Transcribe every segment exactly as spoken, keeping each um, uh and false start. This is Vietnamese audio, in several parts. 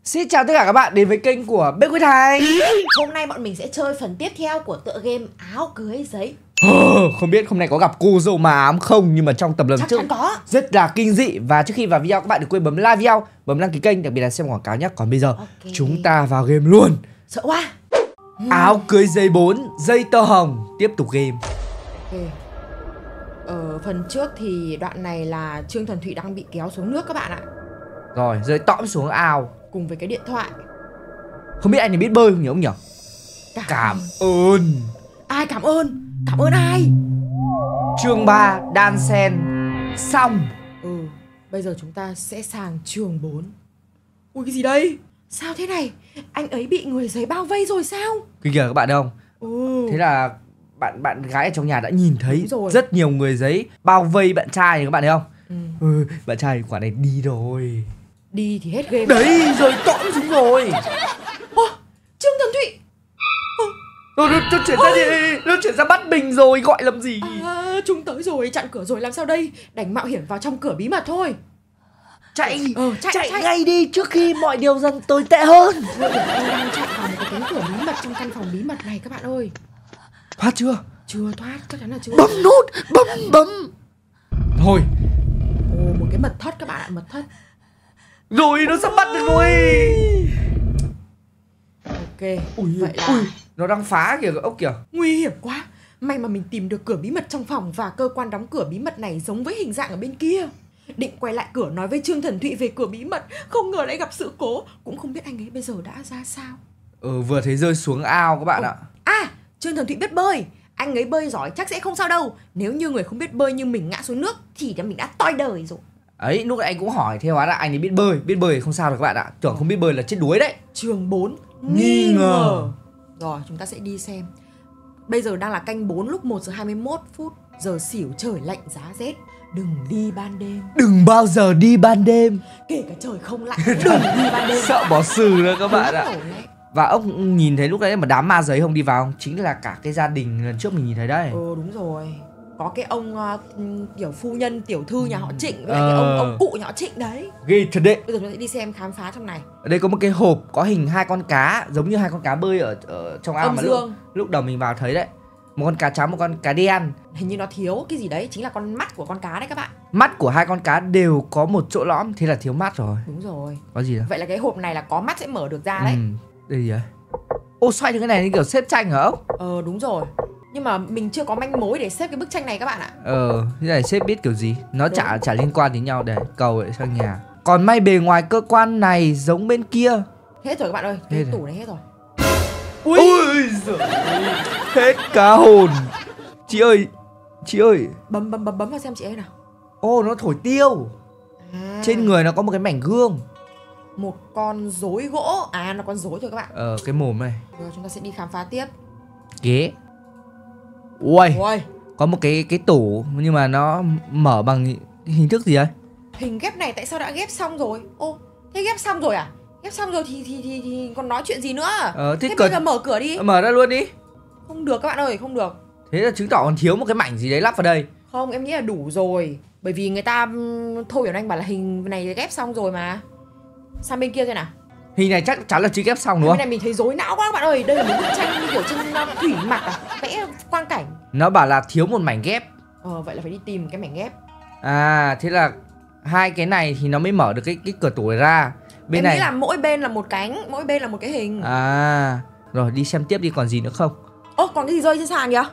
Xin chào tất cả các bạn đến với kênh của Bếp Quyết Thành. Hôm nay bọn mình sẽ chơi phần tiếp theo của tựa game áo cưới giấy. Không biết hôm nay có gặp cô dâu mà ám không, nhưng mà trong tập lần Chắc trước chắn có. rất là kinh dị. Và trước khi vào video các bạn đừng quên bấm like video, bấm đăng ký kênh, đặc biệt là xem quảng cáo nhé. Còn bây giờ Okay. chúng ta vào game luôn. Sợ quá. Áo cưới giấy bốn, dây tơ hồng. Tiếp tục game. Ok. Ở phần trước thì đoạn này là Trương Thuần Thụy đang bị kéo xuống nước các bạn ạ. Rồi rơi tõm xuống ao cùng với cái điện thoại. Không biết anh ấy biết bơi không nhỉ ông nhỉ? Cảm, Cảm ơn. Ai cảm ơn? Cảm ơn ai? Chương ba đan sen xong. Ừ, bây giờ chúng ta sẽ sang chương bốn. Ui cái gì đây? Sao thế này? Anh ấy bị người giấy bao vây rồi sao? Kìa kìa các bạn đâu? Ừ. Thế là bạn bạn gái ở trong nhà đã nhìn thấy rất nhiều người giấy bao vây bạn trai này các bạn thấy không? Ừ. Ừ, bạn trai quả này đi rồi. Đi thì hết game. Đấy rồi tõm xuống rồi. Ô, Trương Thuần Thụy. Nó, nó, nó chuyển ra đi, nó chuyển ra bắt mình rồi, gọi làm gì? À, chúng tới rồi, chặn cửa rồi, làm sao đây? Đành mạo hiểm vào trong cửa bí mật thôi. Chạy, ờ, chạy, chạy, chạy ngay đi trước khi mọi điều dần tồi tệ hơn. Thôi, anh đang chạy vào một cái cánh cửa bí mật trong căn phòng bí mật này các bạn ơi. Thoát chưa? Chưa thoát, chắc chắn là chưa. Bấm nút, bấm, bấm. Thôi. Ồ, một cái mật thất các bạn ạ, mật thất. Rồi, nó sắp bắt được rồi. Ok, ui, vậy là ui, nó đang phá kìa ốc kìa. Nguy hiểm quá. May mà mình tìm được cửa bí mật trong phòng. Và cơ quan đóng cửa bí mật này giống với hình dạng ở bên kia. Định quay lại cửa nói với Trương Thuần Thụy về cửa bí mật, không ngờ lại gặp sự cố. Cũng không biết anh ấy bây giờ đã ra sao. Ừ, vừa thấy rơi xuống ao các bạn Ồ. ạ. À, Trương Thuần Thụy biết bơi. Anh ấy bơi giỏi chắc sẽ không sao đâu. Nếu như người không biết bơi như mình ngã xuống nước thì mình đã toi đời rồi. Ấy, lúc nãy anh cũng hỏi, thế hóa là anh ấy biết bơi. Biết bơi thì không sao được các bạn ạ. Tưởng không biết bơi là chết đuối đấy. Chương bốn, nghi ngờ. Rồi, chúng ta sẽ đi xem. Bây giờ đang là canh bốn lúc một giờ hai mươi mốt phút. Giờ xỉu trời lạnh giá rét. Đừng đi ban đêm. Đừng bao giờ đi ban đêm. Kể cả trời không lạnh, đừng đi ban đêm. Sợ bỏ xử đó các bạn ạ. Và ông nhìn thấy lúc đấy mà đám ma giấy không đi vào không? Chính là cả cái gia đình lần trước mình nhìn thấy đấy. Ừ đúng rồi. Có cái ông uh, kiểu phu nhân tiểu thư nhà họ Trịnh với ờ. cái ông ông cụ nhà họ Trịnh đấy. Ghê thật đấy. Bây giờ chúng ta sẽ đi xem khám phá trong này. Ở đây có một cái hộp có hình hai con cá, giống như hai con cá bơi ở, ở trong ao mà lúc, lúc đầu mình vào thấy đấy. Một con cá trắng, một con cá đen. Hình như nó thiếu cái gì đấy, chính là con mắt của con cá đấy các bạn. Mắt của hai con cá đều có một chỗ lõm, thế là thiếu mắt rồi. Đúng rồi. Có gì đâu. Vậy là cái hộp này là có mắt sẽ mở được ra đấy. Ừ, đây gì vậy? Ô, xoay như cái này như kiểu xếp tranh hả ông? Ờ đúng rồi. Nhưng mà mình chưa có manh mối để xếp cái bức tranh này các bạn ạ. Ờ, thế này xếp biết kiểu gì. Nó chả chả liên quan đến nhau. Để cầu lại sang nhà. Còn may bề ngoài cơ quan này giống bên kia. Hết rồi các bạn ơi, cái tủ này hết rồi. Ui, Ui giời, hết cá hồn. Chị ơi, chị ơi. Bấm bấm bấm bấm vào xem chị ấy nào. Ô, nó thổi tiêu. À. Trên người nó có một cái mảnh gương. Một con rối gỗ. À, nó con rối thôi các bạn. Ờ, cái mồm này. Rồi chúng ta sẽ đi khám phá tiếp. Ghế. Ui, Ui. Có một cái cái tủ nhưng mà nó mở bằng hình thức gì đấy? Hình ghép này tại sao đã ghép xong rồi? Ô, thế ghép xong rồi à? Ghép xong rồi thì thì thì, thì còn nói chuyện gì nữa? Ờ, thế, thế cửa... bây giờ mở cửa đi. Mở ra luôn đi. Không được các bạn ơi, không được. Thế là chứng tỏ còn thiếu một cái mảnh gì đấy lắp vào đây. Không, em nghĩ là đủ rồi. Bởi vì người ta Thôi Hiểu Anh bảo là hình này ghép xong rồi mà. Sang bên kia xem nào. Hình này chắc chắn là chưa ghép xong đúng không? Bên này mình thấy rối não quá các bạn ơi. Đây là một bức tranh như kiểu trên thủy mặc à, vẽ quang cảnh. Nó bảo là thiếu một mảnh ghép. Ờ, vậy là phải đi tìm cái mảnh ghép. À, thế là hai cái này thì nó mới mở được cái cái cửa tủ này ra. Bên em này nghĩ là mỗi bên là một cánh, mỗi bên là một cái hình. À, rồi đi xem tiếp đi, còn gì nữa không? Ơ, còn cái gì rơi trên sàn kìa?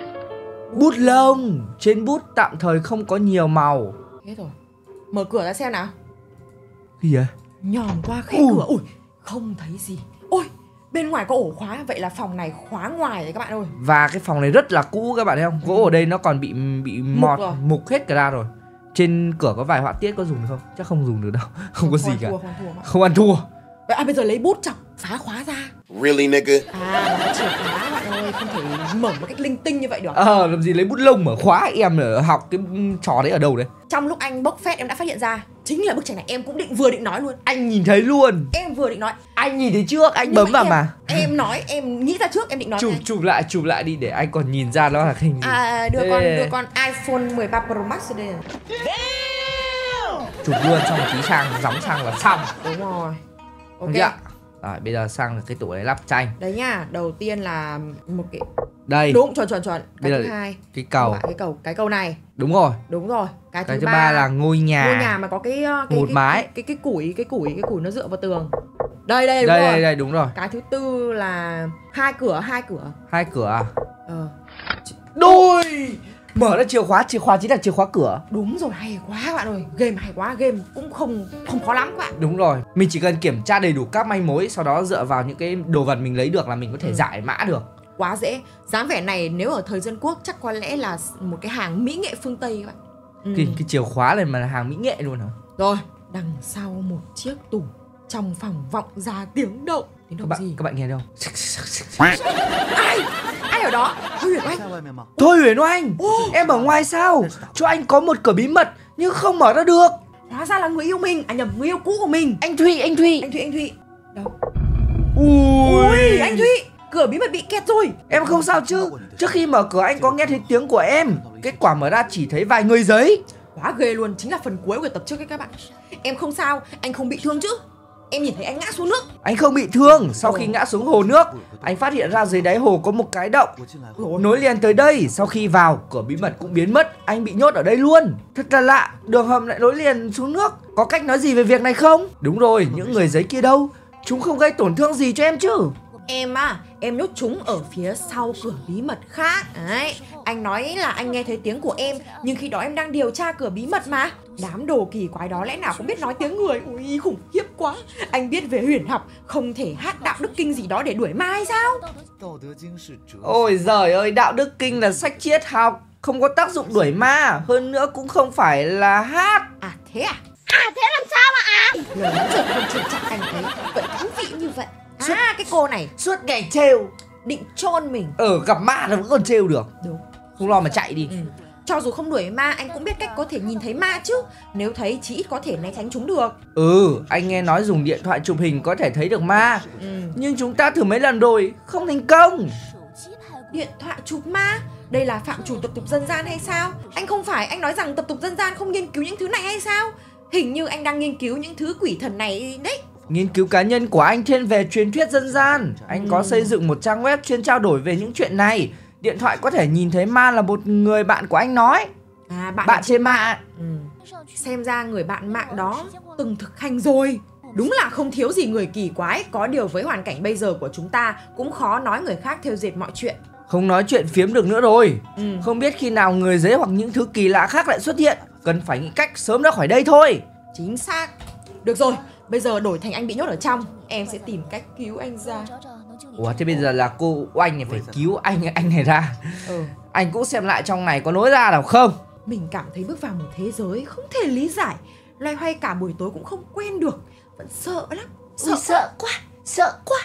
Bút lông. Trên bút tạm thời không có nhiều màu. Hết rồi. Mở cửa ra xem nào. Cái gì vậy? Nhòm qua khe Ui. cửa. Ui, không thấy gì. Ôi, bên ngoài có ổ khóa. Vậy là phòng này khóa ngoài đấy các bạn ơi. Và cái phòng này rất là cũ các bạn thấy không? Gỗ ừ. ở đây nó còn bị bị mọt, mục, mục hết cả ra rồi. Trên cửa có vài họa tiết, có dùng được không? Chắc không dùng được đâu. Không, không có gì cả. Thua, không, thua, không ăn thua. Vậy à, bây giờ lấy bút chọc phá khóa ra. Really nigga? À, nó có chìa khóa các bạn ơi. Không thể mở một cách linh tinh như vậy được. Ờ, à, làm gì lấy bút lông mở khóa. Em ở học cái trò đấy ở đâu đấy? Trong lúc anh bốc phét em đã phát hiện ra chính là bức tranh này. Em cũng định vừa định nói luôn. Anh nhìn thấy luôn. Em vừa định nói. Anh nhìn thấy trước, anh Nhưng bấm vào em, mà. Em nói, em nghĩ ra trước, em định nói. Chụp, chụp lại, chụp lại đi để anh còn nhìn ra nó là hình gì. À, đưa Ê. con đưa con iPhone mười ba Pro Max đây. Chụp luôn xong một tí sang, gióng sang là xong. Đúng rồi. Ok. Chưa? Rồi bây giờ sang cái tủ này lắp tranh. Đấy nha, đầu tiên là một cái Đây. đúng chuẩn chuẩn chuẩn. Cái Bây thứ giờ hai cái cầu. cái cầu cái cầu này. Đúng rồi. Đúng rồi. Cái, Cái thứ, thứ ba, ba là ngôi nhà. ngôi nhà mà có cái cái một cái, mái. cái, cái cái củi cái củi cái củi nó dựa vào tường. Đây đây đúng Đây rồi. đây đây đúng rồi. Cái thứ tư là hai cửa hai cửa. Hai cửa à? Ờ. Đôi. Mở ra chìa khóa, chìa khóa chính là chìa khóa cửa. Đúng rồi, hay quá các bạn ơi. Game hay quá, game cũng không không khó lắm các bạn. Đúng rồi, mình chỉ cần kiểm tra đầy đủ các manh mối, sau đó dựa vào những cái đồ vật mình lấy được là mình có thể Ừ. giải mã được. Quá dễ. Dáng vẻ này nếu ở thời dân quốc chắc có lẽ là một cái hàng mỹ nghệ phương Tây các bạn. Ừ. Cái, cái chìa khóa này mà là hàng mỹ nghệ luôn hả? Rồi, đằng sau một chiếc tủ, trong phòng vọng ra tiếng động. Tiếng Các động bạn, gì? các bạn nghe đâu? Ai? Ai ở đó? Thôi Huyền Oanh. Thôi Huyền Oanh, em ở ngoài sao? Cho anh có một cửa bí mật nhưng không mở ra được. Hóa ra là người yêu mình, à nhầm, người yêu cũ của mình. Anh Thụy, anh Thụy. Anh Thụy, anh Thụy. Đâu? Ui, Ui, anh Thụy, cửa bí mật bị kẹt rồi. em không sao chứ? Trước khi mở cửa anh có nghe thấy tiếng của em. Kết quả mở ra chỉ thấy vài người giấy. Quá ghê luôn, chính là phần cuối của tập trước ấy các bạn. Em không sao, anh không bị thương chứ? Em nhìn thấy anh ngã xuống nước. Anh không bị thương. Sau khi ngã xuống hồ nước, anh phát hiện ra dưới đáy hồ có một cái động nối liền tới đây. Sau khi vào, cửa bí mật cũng biến mất. Anh bị nhốt ở đây luôn. Thật là lạ, đường hầm lại nối liền xuống nước. Có cách nói gì về việc này không? Đúng rồi, những người giấy kia đâu? Chúng không gây tổn thương gì cho em chứ? Em à, em nhốt chúng ở phía sau cửa bí mật khác. Đấy, anh nói là anh nghe thấy tiếng của em, nhưng khi đó em đang điều tra cửa bí mật mà. Đám đồ kỳ quái đó lẽ nào cũng biết nói tiếng người. Ui, khủng khiếp quá. Anh biết về huyền học, không thể hát đạo đức kinh gì đó để đuổi ma hay sao? Ôi giời ơi, đạo đức kinh là sách triết học, không có tác dụng đuổi ma. Hơn nữa cũng không phải là hát. À thế à? À thế làm sao mà à? Lời nói giật không chịu chắc anh thấy vẫn thú vị như vậy. À cái cô này Suốt ngày trêu. định chôn mình. Ờ, gặp ma là vẫn còn trêu được. Đúng. Không lo mà chạy đi. Ừ. Cho dù không đuổi ma, anh cũng biết cách có thể nhìn thấy ma chứ. Nếu thấy chí ít có thể né tránh chúng được. Ừ, anh nghe nói dùng điện thoại chụp hình có thể thấy được ma. Ừ. Nhưng chúng ta thử mấy lần rồi, không thành công. Điện thoại chụp ma? Đây là phạm trù tập tục dân gian hay sao? Anh không phải anh nói rằng tập tục dân gian không nghiên cứu những thứ này hay sao? Hình như anh đang nghiên cứu những thứ quỷ thần này đấy. Nghiên cứu cá nhân của anh thiên về truyền thuyết dân gian. Anh Ừ. có xây dựng một trang web chuyên trao đổi về những chuyện này. Điện thoại có thể nhìn thấy ma là một người bạn của anh nói. À bạn, Bạn trên mạng. Ừ. Xem ra người bạn mạng đó từng thực hành rồi. Đúng là không thiếu gì người kỳ quái. Có điều với hoàn cảnh bây giờ của chúng ta cũng khó nói người khác theo dệt mọi chuyện. Không nói chuyện phiếm được nữa rồi. Ừ. Không biết khi nào người giấy hoặc những thứ kỳ lạ khác lại xuất hiện. Cần phải nghĩ cách sớm ra khỏi đây thôi. Chính xác. Được rồi, bây giờ đổi thành anh bị nhốt ở trong. Em sẽ tìm cách cứu anh ra. Ủa thế bây giờ là cô Oanh này phải cứu anh anh này ra. Ừ. Anh cũng xem lại trong này có lối ra nào không. Mình cảm thấy bước vào một thế giới không thể lý giải. Loay hoay cả buổi tối cũng không quen được. Vẫn sợ lắm. Sợ, Ui, sợ quá, sợ quá.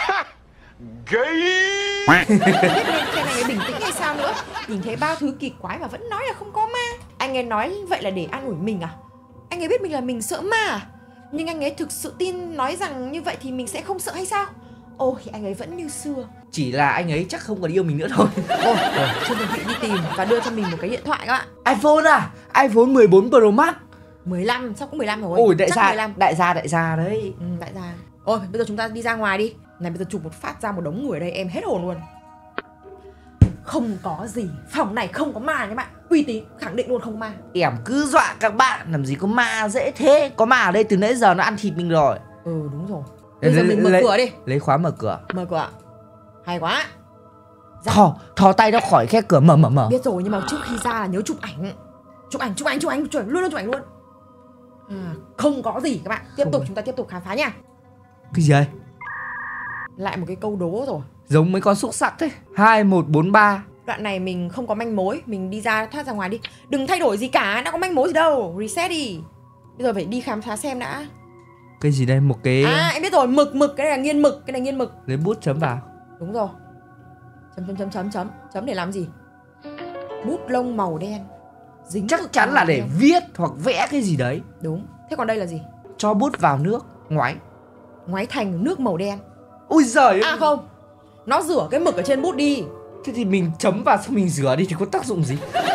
Biết nên khen anh ấy bình tĩnh hay sao nữa. Nhìn thấy bao thứ kỳ quái mà vẫn nói là không có ma. Anh ấy nói vậy là để an ủi mình à? Anh ấy biết mình là mình sợ ma à? Nhưng anh ấy thực sự tin nói rằng như vậy thì mình sẽ không sợ hay sao? Ôi anh ấy vẫn như xưa. Chỉ là anh ấy chắc không còn yêu mình nữa thôi. Ôi Trương Thành Thị đi tìm và đưa cho mình một cái điện thoại các bạn. iPhone à? iPhone mười bốn Pro Max. mười lăm, sao cũng mười lăm rồi. Ôi đại Chắc gia, mười lăm. đại gia, đại gia đấy. Ừ, đại gia. Ôi bây giờ chúng ta đi ra ngoài đi. Này bây giờ chụp một phát ra một đống người đây em hết hồn luôn. Không có gì, phòng này không có ma các bạn. Uy tín, khẳng định luôn không ma. Em cứ dọa các bạn, làm gì có ma dễ thế. Có ma ở đây từ nãy giờ nó ăn thịt mình rồi. Ừ đúng rồi. Bây giờ mình mở lấy, cửa đi. Lấy khóa mở cửa. Mở cửa. Hay quá. Ra. Thò, thò tay ra khỏi khe cửa, mở mở mở. Biết rồi nhưng mà trước khi ra là nhớ chụp ảnh. Chụp ảnh, chụp ảnh, chụp ảnh, chụp ảnh luôn luôn chụp ảnh luôn. À, không có gì các bạn. Tiếp Không tục có. chúng ta tiếp tục khám phá nha. Cái gì đây? Lại một cái câu đố rồi. Giống mấy con xúc sắc thế. Hai một bốn ba. Đoạn này mình không có manh mối. Mình đi ra thoát ra ngoài đi. Đừng thay đổi gì cả, đã có manh mối gì đâu. Reset đi. Bây giờ phải đi khám phá xem đã. Cái gì đây? Một cái... À em biết rồi, mực mực, cái này là nghiên mực. Cái này nghiên mực. Lấy bút chấm vào. Đúng rồi. Chấm chấm chấm chấm chấm. Chấm để làm gì? Bút lông màu đen. Dính Chắc mực chắn màu là để đen. viết hoặc vẽ cái gì đấy. Đúng. Thế còn đây là gì? Cho bút vào nước, ngoáy. Ngoáy thành nước màu đen. Ui giời À không, nó rửa cái mực ở trên bút đi. Thế thì mình chấm vào xong mình rửa đi thì có tác dụng gì?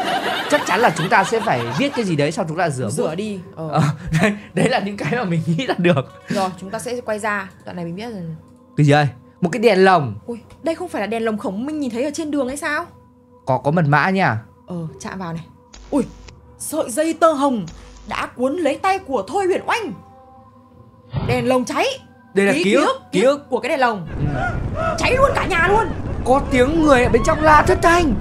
chắc chắn là chúng ta sẽ phải viết cái gì đấy sau chúng ta rửa Rửa bút. đi. Ờ. Ờ, đấy, đấy là những cái mà mình nghĩ là được. Rồi chúng ta sẽ quay ra. Đoạn này mình biết rồi. Cái gì đây? Một cái đèn lồng. Ui, đây không phải là đèn lồng khổng minh nhìn thấy ở trên đường hay sao? Có có mật mã nha. Ờ, chạm vào này. Ui, sợi dây tơ hồng đã cuốn lấy tay của Thôi Huyền Oanh. Đèn lồng cháy. Đây là ký ức, ký ức của cái đèn lồng. Cháy luôn cả nhà luôn. Có tiếng người ở bên trong la thất thanh.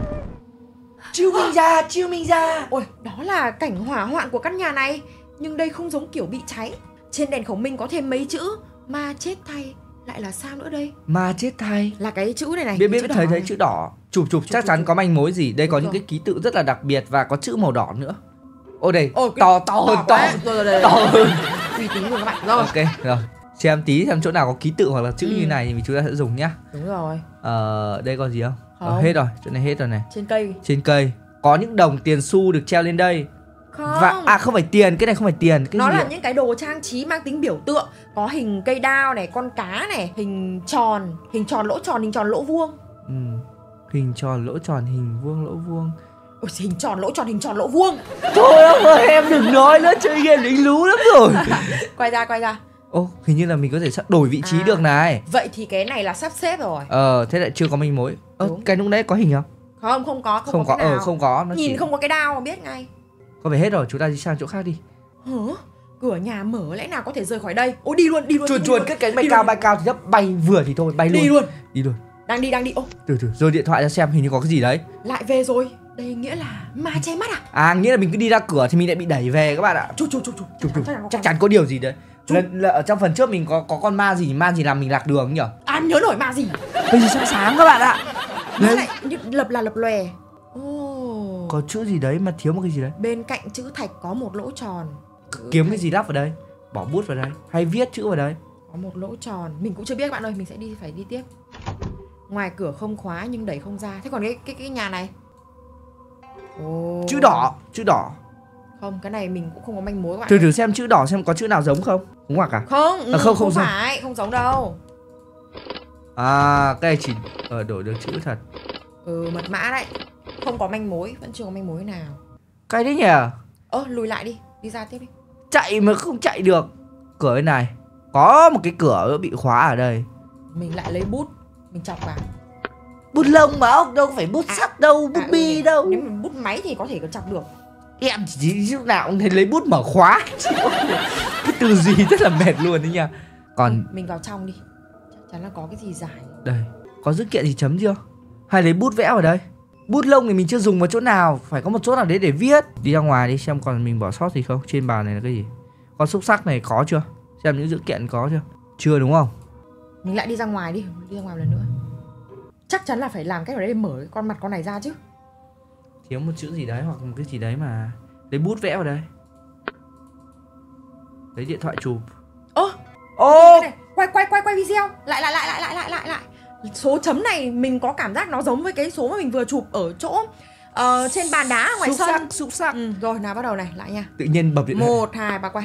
Chiêu Minh ra, Chiêu Minh ra. Ôi, đó là cảnh hỏa hoạn của căn nhà này. Nhưng đây không giống kiểu bị cháy. Trên đèn khổng minh có thêm mấy chữ ma chết thay. Lại là sao nữa đây? Ma chết thay. Là cái chữ này này. Biết biết chữ thấy đỏ thấy này. chữ đỏ. Chụp chụp Chụp, chắc chụp, chắn chụp. có manh mối gì. Đây Đúng có rồi. những cái ký tự rất là đặc biệt và có chữ màu đỏ nữa. Ô đây, Ồ, cái- to to hơn, to quá. Rồi, rồi, rồi. to hơn. Uy tín luôn các bạn. Rồi. Ok, rồi. Xem tí xem chỗ nào có ký tự hoặc là chữ Ừ. như này thì chúng ta sẽ dùng nhá. Đúng rồi. Ờ, đây còn gì không? Ờ, Không. hết rồi, chỗ này hết rồi này. Trên cây. Trên cây có những đồng tiền xu được treo lên đây. Không. Và à không phải tiền, cái này không phải tiền, cái Nó gì là ạ? những cái đồ trang trí mang tính biểu tượng. Có hình cây đao này, con cá này, hình tròn, hình tròn lỗ tròn, hình tròn lỗ vuông. Ừ. Hình tròn, lỗ tròn, hình vuông, lỗ vuông. Ôi, hình tròn lỗ tròn, hình tròn lỗ vuông. Thôi ông ơi, em đừng nói nữa, chơi game lính lú lắm rồi. Quay ra, quay ra. Ô, hình như là mình có thể sắp đổi vị trí À. được này. Vậy thì cái này là sắp xếp rồi. Ờ, thế lại chưa có manh mối. Ơ, Đúng. cái lúc đấy có hình không? Không, không có, không, Không có, có cái ờ nào. không có, nó Nhìn chỉ... không có cái đao mà biết ngay. Có phải hết rồi, chúng ta đi sang chỗ khác đi. Hả? Cửa nhà mở lẽ nào có thể rời khỏi đây? Ôi đi luôn, đi luôn. Chuồn đi chuồn luôn. cất cánh bay Đi cao, luôn. bay cao thì thấp, bay vừa thì thôi, bay luôn. Đi luôn. Đi luôn. Đang đi, đang đi. Ô, Từ từ, rồi điện thoại ra xem hình như có cái gì đấy. lại về rồi. Đây nghĩa là ma che mắt à? À, nghĩa là mình cứ đi ra cửa thì mình lại bị đẩy về các bạn ạ. Chụp, chụp, chụp, chụp. Chụp chụp, Chắc chắn có chắc con- chắn có điều gì đấy. Lần, là ở trong phần trước mình có có con ma gì, ma gì làm mình lạc đường nhỉ? À, nhớ nổi ma gì? Bây giờ sáng sáng các bạn ạ. Nó Đấy. lại như lập là lập lòe. Ồ. Có chữ gì đấy mà thiếu một cái gì đấy. Bên cạnh chữ thạch có một lỗ tròn. Kiếm cái gì lắp vào đây, bỏ bút vào đây, hay viết chữ vào đây. Có một lỗ tròn. Mình cũng chưa biết các bạn ơi, mình sẽ đi phải đi tiếp. Ngoài cửa không khóa nhưng đẩy không ra. Thế còn cái cái cái nhà này? Ồ. Chữ đỏ, chữ đỏ. Không, cái này mình cũng không có manh mối các bạn. Thử thử xem chữ đỏ xem có chữ nào giống không. Đúng hoặc à? Không, ừ, À, không, không không giống. phải, không giống đâu. À, cái này chỉ ờ, đổi được chữ thật. Ừ, mật mã đấy. Không có manh mối, vẫn chưa có manh mối nào. Cái đấy nhỉ? Ơ, lùi lại đi, đi ra tiếp đi. Chạy mà không chạy được. Cửa bên này có một cái cửa bị khóa ở đây. Mình lại lấy bút, mình chọc vào. Bút lông mà ông, đâu phải bút À, sắt đâu, bút À, bi ừ, đâu. Nếu mà bút máy thì có thể có chọc được. Em chỉ lúc nào cũng thấy lấy bút mở khóa. Cái tư duy rất là mệt luôn đấy nha. Còn Mình vào trong đi. Chắc chắn là có cái gì giải. đây, có dữ kiện gì chấm chưa? Hay lấy bút vẽ vào đây? Bút lông thì mình chưa dùng vào chỗ nào, phải có một chỗ nào đấy để viết. Đi ra ngoài đi xem còn mình bỏ sót gì không. Trên bàn này là cái gì? Con xúc sắc này có chưa? Xem những dữ kiện có chưa? Chưa đúng không? Mình lại đi ra ngoài đi, đi ra ngoài một lần nữa. Chắc chắn là phải làm cách nào đấy để mở cái con mặt con này ra chứ. Thiếu một chữ gì đấy hoặc một cái gì đấy mà. Lấy bút vẽ vào đây. Lấy điện thoại chụp. Ơ, Ô, cái này, quay quay quay quay video. Lại lại lại lại lại lại lại lại. Số chấm này mình có cảm giác nó giống với cái số mà mình vừa chụp ở chỗ ờ, trên bàn đá ở ngoài xúc sân. sắc, xúc sắc. Ừ, rồi nào bắt đầu này, lại nha. Tự nhiên bập điện thoại. Một, hai, ba, quay.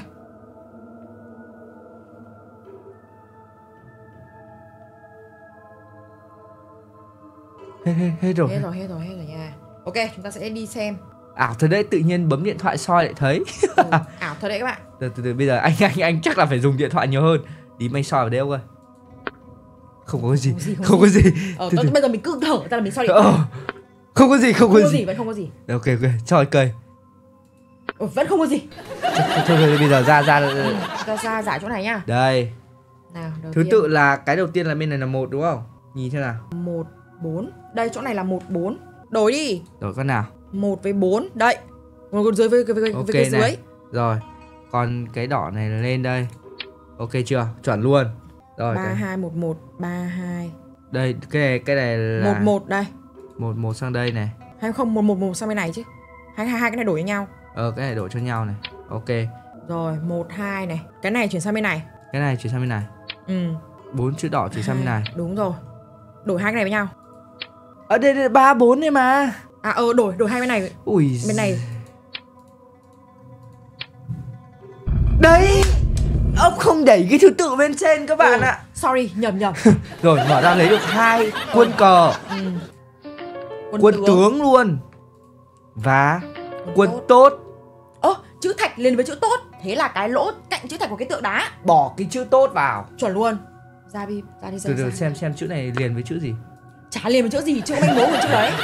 Hết, hết, hết rồi. Hết rồi, hết rồi, hết rồi nha. Ok, chúng ta sẽ đi xem. Ảo thật đấy, tự nhiên bấm điện thoại soi lại thấy. Ừ, ảo thật đấy các bạn. Từ từ từ bây giờ anh anh anh chắc là phải dùng điện thoại nhiều hơn. Đi mày soi vào đây ông ơi. Không có cái gì, Không có gì, không không có có gì. Ờ, Từ tớ- từ. bây giờ mình cứ thở ra là mình soi điện thoại. Ờ, không có gì, không Không có có gì. gì, vẫn không có gì. Ok ok, soi cây. Ừ, vẫn không có gì. Thôi, thôi, thôi bây giờ ra ra. Ừ, ra ra giải chỗ này nhá. Đây. Nào, đầu Thứ tiên. tự là cái đầu tiên là bên này là một đúng không? Nhìn thế nào? Một, bốn. Đây, chỗ này là một, bốn. Đổi đi. Rồi con nào? Một với bốn. Đây. Một con dưới với, với, với, Ok với cái dưới. này. Rồi. Còn cái đỏ này là lên đây. Ok chưa? Chuẩn luôn. Rồi. Ba, cái... hai, một, một. Ba, hai. Đây cái này cái này là Một, một đây. một một sang đây này. Hay không, một, một, một sang bên này chứ. Hai, hai, hai cái này đổi với nhau. Ờ cái này đổi cho nhau này. Ok. Rồi, một, hai này. Cái này chuyển sang bên này. Cái này chuyển sang bên này. Ừ. Bốn chữ đỏ chuyển sang bên này. Đúng rồi. Đổi hai cái này với nhau. Ở đây là ba bốn này mà. À ờ đổi đổi hai bên này. Ui. Bên này. Đấy. Ông không đẩy cái thứ tự bên trên các bạn Ừ, ạ. sorry, nhầm nhầm. Rồi mở ra lấy được hai quân cờ. Ừ. Quân tướng luôn. và Quân quân tốt. tốt. Ơ, chữ thạch liền với chữ tốt. Thế là cái lỗ cạnh chữ thạch của cái tượng đá. Bỏ cái chữ tốt vào. Chuẩn luôn. Ra đi, ra đi, ra Từ từ ra. xem xem chữ này liền với chữ gì. Chả liền với chữ gì, chữ manh mối của chữ đấy.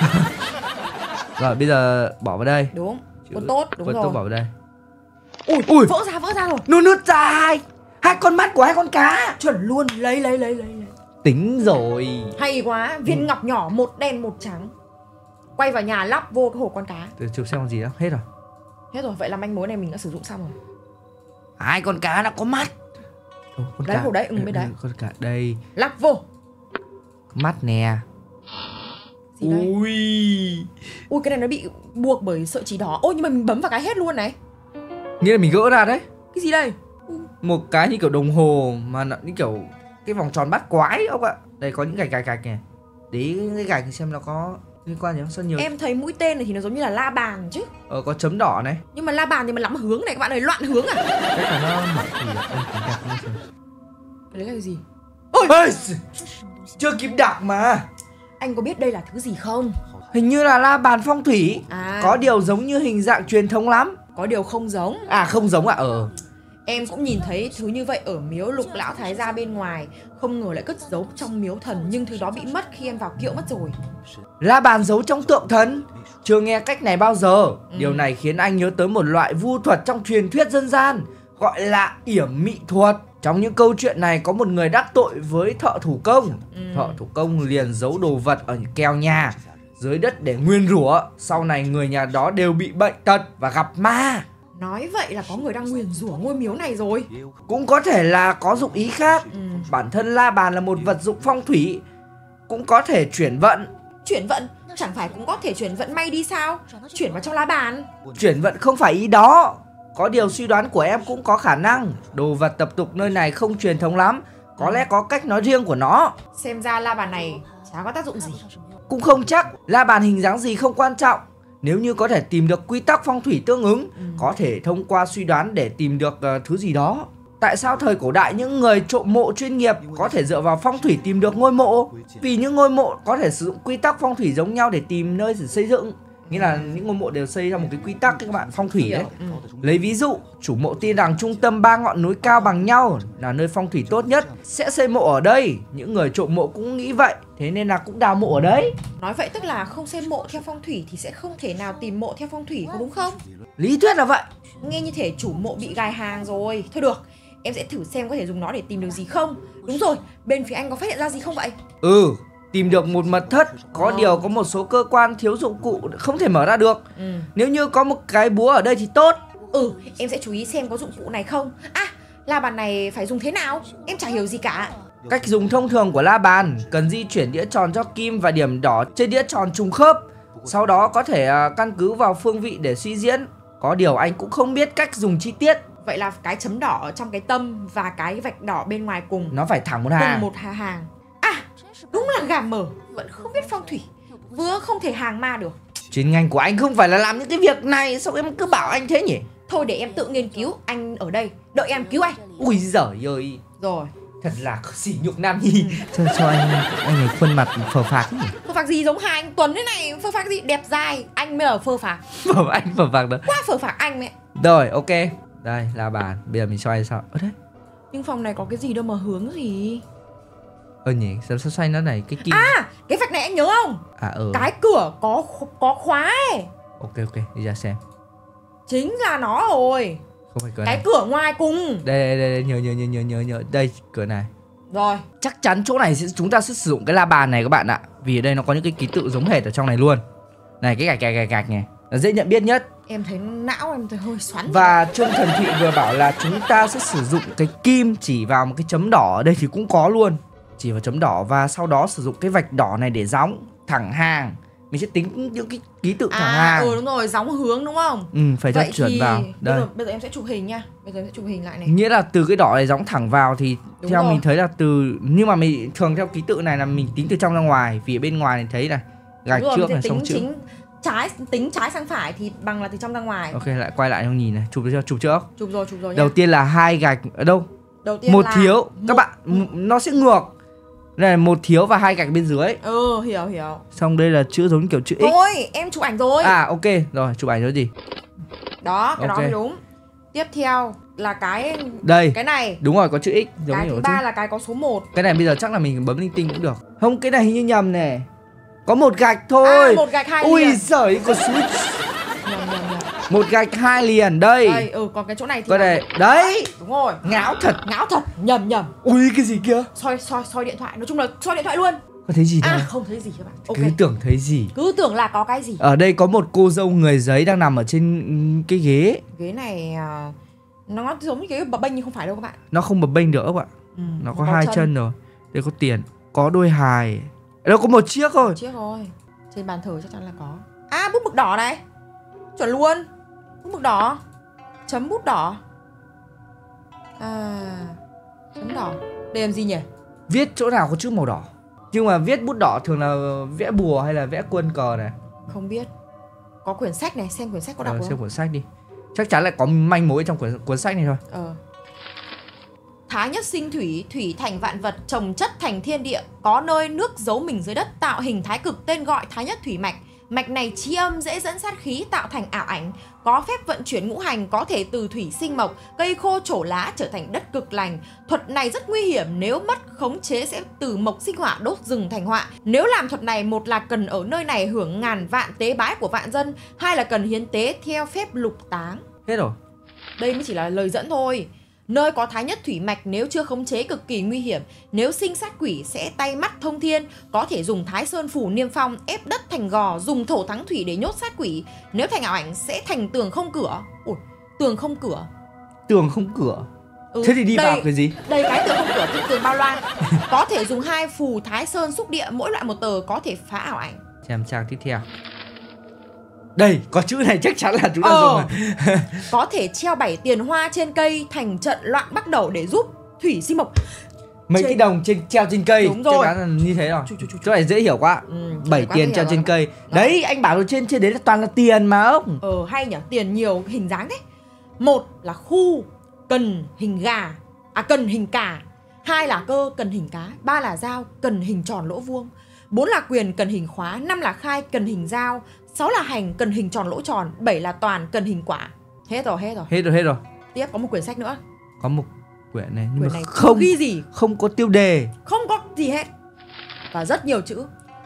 Rồi bây giờ bỏ vào đây. Đúng, Chữ quân tốt, đúng quân rồi. tốt bỏ vào đây. Ui, Ui. vỡ ra, vỡ ra rồi. Nó nứt ra hai hai con mắt của hai con cá. Chuẩn luôn, lấy, lấy, lấy, lấy, lấy. Tính rồi. Hay quá, viên ngọc nhỏ, một đen một trắng. Quay vào nhà lắp vô cái hồ con cá. Từ chụp xem con gì đó, hết rồi. Hết rồi, vậy là manh mối này mình đã sử dụng xong rồi. Hai con cá đã có mắt. Ồ, con Đấy, cá. hồ đấy, ừ, bên đấy. Con cá đây. Lắp vô. Mắt nè. Gì đây? Ui. Ui, cái này nó bị buộc bởi sợi chỉ đỏ. Ôi, nhưng mà mình bấm vào cái hết luôn này. Nghĩa là mình gỡ ra đấy. Cái gì đây? Một cái như kiểu đồng hồ mà nó như kiểu cái vòng tròn bắt quái ông ạ. Đây có những gạch gạch gạch này. Để cái gạch thì xem nó có liên quan gì không? Sao nhiều. Em thấy mũi tên này thì nó giống như là la bàn chứ. Ờ có chấm đỏ này. Nhưng mà la bàn thì mà lắm hướng này, các bạn ơi, loạn hướng à? Cái này nó mở thì là đây, cái gạch nó xem. Cái đấy là cái gì? Ê, chưa kịp đọc mà. Anh có biết đây là thứ gì không? Hình như là la bàn phong thủy. À. Có điều giống như hình dạng truyền thống lắm. Có điều không giống. À không giống ạ. Ờ Em cũng nhìn thấy thứ như vậy ở miếu Lục Lão Thái Gia bên ngoài. Không ngờ lại cất giấu trong miếu thần. Nhưng thứ đó bị mất khi em vào kiệu mất rồi. La bàn giấu trong tượng thần. Chưa nghe cách này bao giờ. ừ. Điều này khiến anh nhớ tới một loại vu thuật trong truyền thuyết dân gian, gọi là yểm mị thuật. Trong những câu chuyện này có một người đắc tội với thợ thủ công. ừ. Thợ thủ công liền giấu đồ vật ở kèo nhà dưới đất để nguyền rủa. Sau này người nhà đó đều bị bệnh tật và gặp ma. Nói vậy là có người đang nguyền rủa ngôi miếu này rồi. Cũng có thể là có dụng ý khác. ừ. Bản thân la bàn là một vật dụng phong thủy, cũng có thể chuyển vận. Chuyển vận? Chẳng phải cũng có thể chuyển vận may đi sao? Chuyển vào trong la bàn. Chuyển vận không phải ý đó. Có điều suy đoán của em cũng có khả năng đồ vật tập tục nơi này không truyền thống lắm. Có lẽ có cách nói riêng của nó. Xem ra la bàn này chả có tác dụng gì. Cũng không chắc. La bàn hình dáng gì không quan trọng. Nếu như có thể tìm được quy tắc phong thủy tương ứng, ừ. có thể thông qua suy đoán để tìm được uh, thứ gì đó. Tại sao thời cổ đại những người trộm mộ chuyên nghiệp có thể dựa vào phong thủy tìm được ngôi mộ? Vì những ngôi mộ có thể sử dụng quy tắc phong thủy giống nhau để tìm nơi để xây dựng. Nghĩa là những ngôi mộ đều xây ra một cái quy tắc các bạn, phong thủy đấy. ừ. Lấy ví dụ, chủ mộ tin rằng trung tâm ba ngọn núi cao bằng nhau là nơi phong thủy tốt nhất, sẽ xây mộ ở đây. Những người trộm mộ cũng nghĩ vậy, thế nên là cũng đào mộ ở đấy. Nói vậy tức là không xây mộ theo phong thủy thì sẽ không thể nào tìm mộ theo phong thủy, có đúng không? Lý thuyết là vậy. Nghe như thể chủ mộ bị gài hàng rồi. Thôi được, em sẽ thử xem có thể dùng nó để tìm được gì không. Đúng rồi, bên phía anh có phát hiện ra gì không vậy? Ừ, tìm được một mật thất. Có ờ. điều có một số cơ quan thiếu dụng cụ không thể mở ra được. ừ. Nếu như có một cái búa ở đây thì tốt. Ừ, em sẽ chú ý xem có dụng cụ này không. À, la bàn này phải dùng thế nào? Em chả hiểu gì cả. Cách dùng thông thường của la bàn, cần di chuyển đĩa tròn cho kim và điểm đỏ trên đĩa tròn trùng khớp. Sau đó có thể uh, căn cứ vào phương vị để suy diễn. Có điều anh cũng không biết cách dùng chi tiết. Vậy là cái chấm đỏ ở trong cái tâm và cái vạch đỏ bên ngoài cùng nó phải thẳng một hàng. Cùng một hà hàng. À, đúng là gà mở, vẫn không biết phong thủy, vừa không thể hàng ma được. Chuyên ngành của anh không phải là làm những cái việc này, sao em cứ bảo anh thế nhỉ? Thôi để em tự nghiên cứu, anh ở đây đợi em cứu anh. Ui giời ơi. Rồi. Thật là sỉ nhục nam nhi. Cho, cho anh anh ấy khuôn mặt phờ phạc nhỉ? Phờ phạc gì, giống hai anh Tuấn thế này, phờ phạc gì, đẹp dài. Anh mới là phờ phạc. Phờ anh phờ phạc đó. Quá phờ phạc anh mẹ. Rồi ok. Đây là bàn. Bây giờ mình xoay sao? Ơ đấy. Nhưng phòng này có cái gì đâu mà hướng gì. Ơ nhỉ, sao sao xoay nó này cái kim. À, cái vạch này anh nhớ không? À ừ. Cái cửa có có khóa ấy. Ok ok, đi ra xem. Chính là nó rồi. Không phải cửa cái này. cửa ngoài cùng. Đây đây đây, đây. nhớ nhớ nhớ nhớ nhớ nhớ đây, cửa này. Rồi. Chắc chắn chỗ này chúng ta sẽ sử dụng cái la bàn này các bạn ạ. Vì ở đây nó có những cái ký tự giống hệt ở trong này luôn. Này cái gạch gạch gạch gạch này, nó dễ nhận biết nhất. Em thấy não em thấy hơi xoắn. Và Trương Thần Thụy vừa bảo là chúng ta sẽ sử dụng cái kim chỉ vào một cái chấm đỏ. Ở đây thì cũng có luôn. Chỉ vào chấm đỏ và sau đó sử dụng cái vạch đỏ này để gióng thẳng hàng. Mình sẽ tính những cái ký tự thẳng à, hàng. Ừ đúng rồi, gióng hướng đúng không? Ừ, phải cho chuẩn thì... vào. Đây. Bây giờ, bây giờ em sẽ chụp hình nha. Bây giờ em sẽ chụp hình lại này. Nghĩa là từ cái đỏ này gióng thẳng vào thì đúng theo rồi. mình thấy là từ, nhưng mà mình thường theo ký tự này là mình tính từ trong ra ngoài. Vì ở bên ngoài này thấy này, gạch rồi, trước này xong chữ. Chính trái, tính trái sang phải thì bằng là từ trong ra ngoài. Ok, lại quay lại không nhìn này, chụp chưa? Chụp trước. Chụp rồi, chụp rồi. Đầu nha. tiên là hai gạch ở đâu? Đầu tiên một là thiếu. một... Các bạn, nó sẽ ngược. Đây là một thiếu và hai gạch bên dưới. Ừ, hiểu hiểu. Xong đây là chữ giống kiểu chữ X. Thôi, em chụp ảnh rồi. À ok, rồi chụp ảnh cho gì? Đó, cái Ok. đó mới đúng. Tiếp theo là cái Đây. cái này. Đúng rồi, có chữ X giống Cái như thứ có ba chữ. là cái có số một. Cái này bây giờ chắc là mình bấm linh tinh cũng được. Không, cái này hình như nhầm nè. Có một gạch thôi. À, một gạch hai Ui liền. giời, có switch. Nhầm, nhầm, nhầm. Một gạch hai liền đây. Đây, ừ, còn cái chỗ này thì Cái là- này, đấy. Đúng rồi. Ngáo thật. Ngáo thật, nhầm nhầm. Ui cái gì kia? Soi soi soi điện thoại, nói chung là soi điện thoại luôn. Có thấy gì đâu? À, không thấy gì các bạn. Ok. Cứ tưởng thấy gì. Cứ tưởng là có cái gì. Ở đây có một cô dâu người giấy đang nằm ở trên ừm, cái ghế. Ghế này à, nó giống như cái bập bênh nhưng không phải đâu các bạn. Nó không bập bênh được các bạn. Ừ, Nó có hai chân rồi. Đây có tiền. Có đôi hài. Đâu có một chiếc thôi. Chiếc thôi. Trên bàn thờ chắc chắn là có. À, bút mực đỏ này. Chuẩn luôn. Bút mực đỏ. Chấm bút đỏ. À, chấm đỏ. Đây làm gì nhỉ? Viết chỗ nào có chữ màu đỏ. Nhưng mà viết bút đỏ thường là vẽ bùa hay là vẽ quân cờ này. Không biết. Có quyển sách này, xem quyển sách có đọc Ờ, không? xem cuốn sách đi. Chắc chắn lại có manh mối trong cuốn, cuốn sách này thôi. Ờ. Thái nhất sinh thủy, thủy thành vạn vật, trồng chất thành thiên địa, có nơi nước giấu mình dưới đất, tạo hình thái cực, tên gọi thái nhất thủy mạch. Mạch này chi âm dễ dẫn sát khí, tạo thành ảo ảnh, có phép vận chuyển ngũ hành, có thể từ thủy sinh mộc, cây khô trổ lá trở thành đất cực lành. Thuật này rất nguy hiểm, nếu mất khống chế sẽ từ mộc sinh hỏa, đốt rừng thành họa. Nếu làm thuật này, một là cần ở nơi này hưởng ngàn vạn tế bái của vạn dân, hai là cần hiến tế theo phép lục táng. Hết rồi. Đây mới chỉ là lời dẫn thôi. Nơi có thái nhất thủy mạch nếu chưa khống chế cực kỳ nguy hiểm. Nếu sinh sát quỷ sẽ tay mắt thông thiên. Có thể dùng thái sơn phủ niêm phong, ép đất thành gò, dùng thổ thắng thủy để nhốt sát quỷ. Nếu thành ảo ảnh sẽ thành tường không cửa. Ủa, tường không cửa. Tường không cửa. Ừ, Thế thì đi đây, vào cái gì? Đây cái tường không cửa, tường, tường bao loan. Có thể dùng hai phù thái sơn xúc địa, mỗi loại một tờ, có thể phá ảo ảnh. Xem trang tiếp theo. Đây, có chữ này chắc chắn là chúng ta Ờ. dùng rồi. Có thể treo bảy tiền hoa trên cây thành trận loạn bắt đầu để giúp thủy sinh mộc. Mấy Trên- cái đồng trên treo trên cây. Đúng rồi. Chắc chắn là như thế rồi. Chú, chú, chú, chú. Chỗ này dễ hiểu quá. Ừ, Bảy quá tiền dễ treo hiểu trên rồi. cây. Đó. Đấy, anh bảo trên trên đấy là toàn là tiền mà ông. Ờ hay nhỉ, tiền nhiều hình dáng đấy. Một là khu cần hình gà, à cần hình cà. Hai là cơ cần hình cá. Ba là dao cần hình tròn lỗ vuông. Bốn là quyền cần hình khóa. Năm là khai cần hình dao. Sáu là hành cần hình tròn lỗ tròn. Bảy là toàn cần hình quả. Hết rồi, hết rồi. Hết rồi, hết rồi. Tiếp có một quyển sách nữa. Có một quyển này nhưng Quyển mà này không không ghi gì, không có tiêu đề. không có gì hết. Và rất nhiều chữ.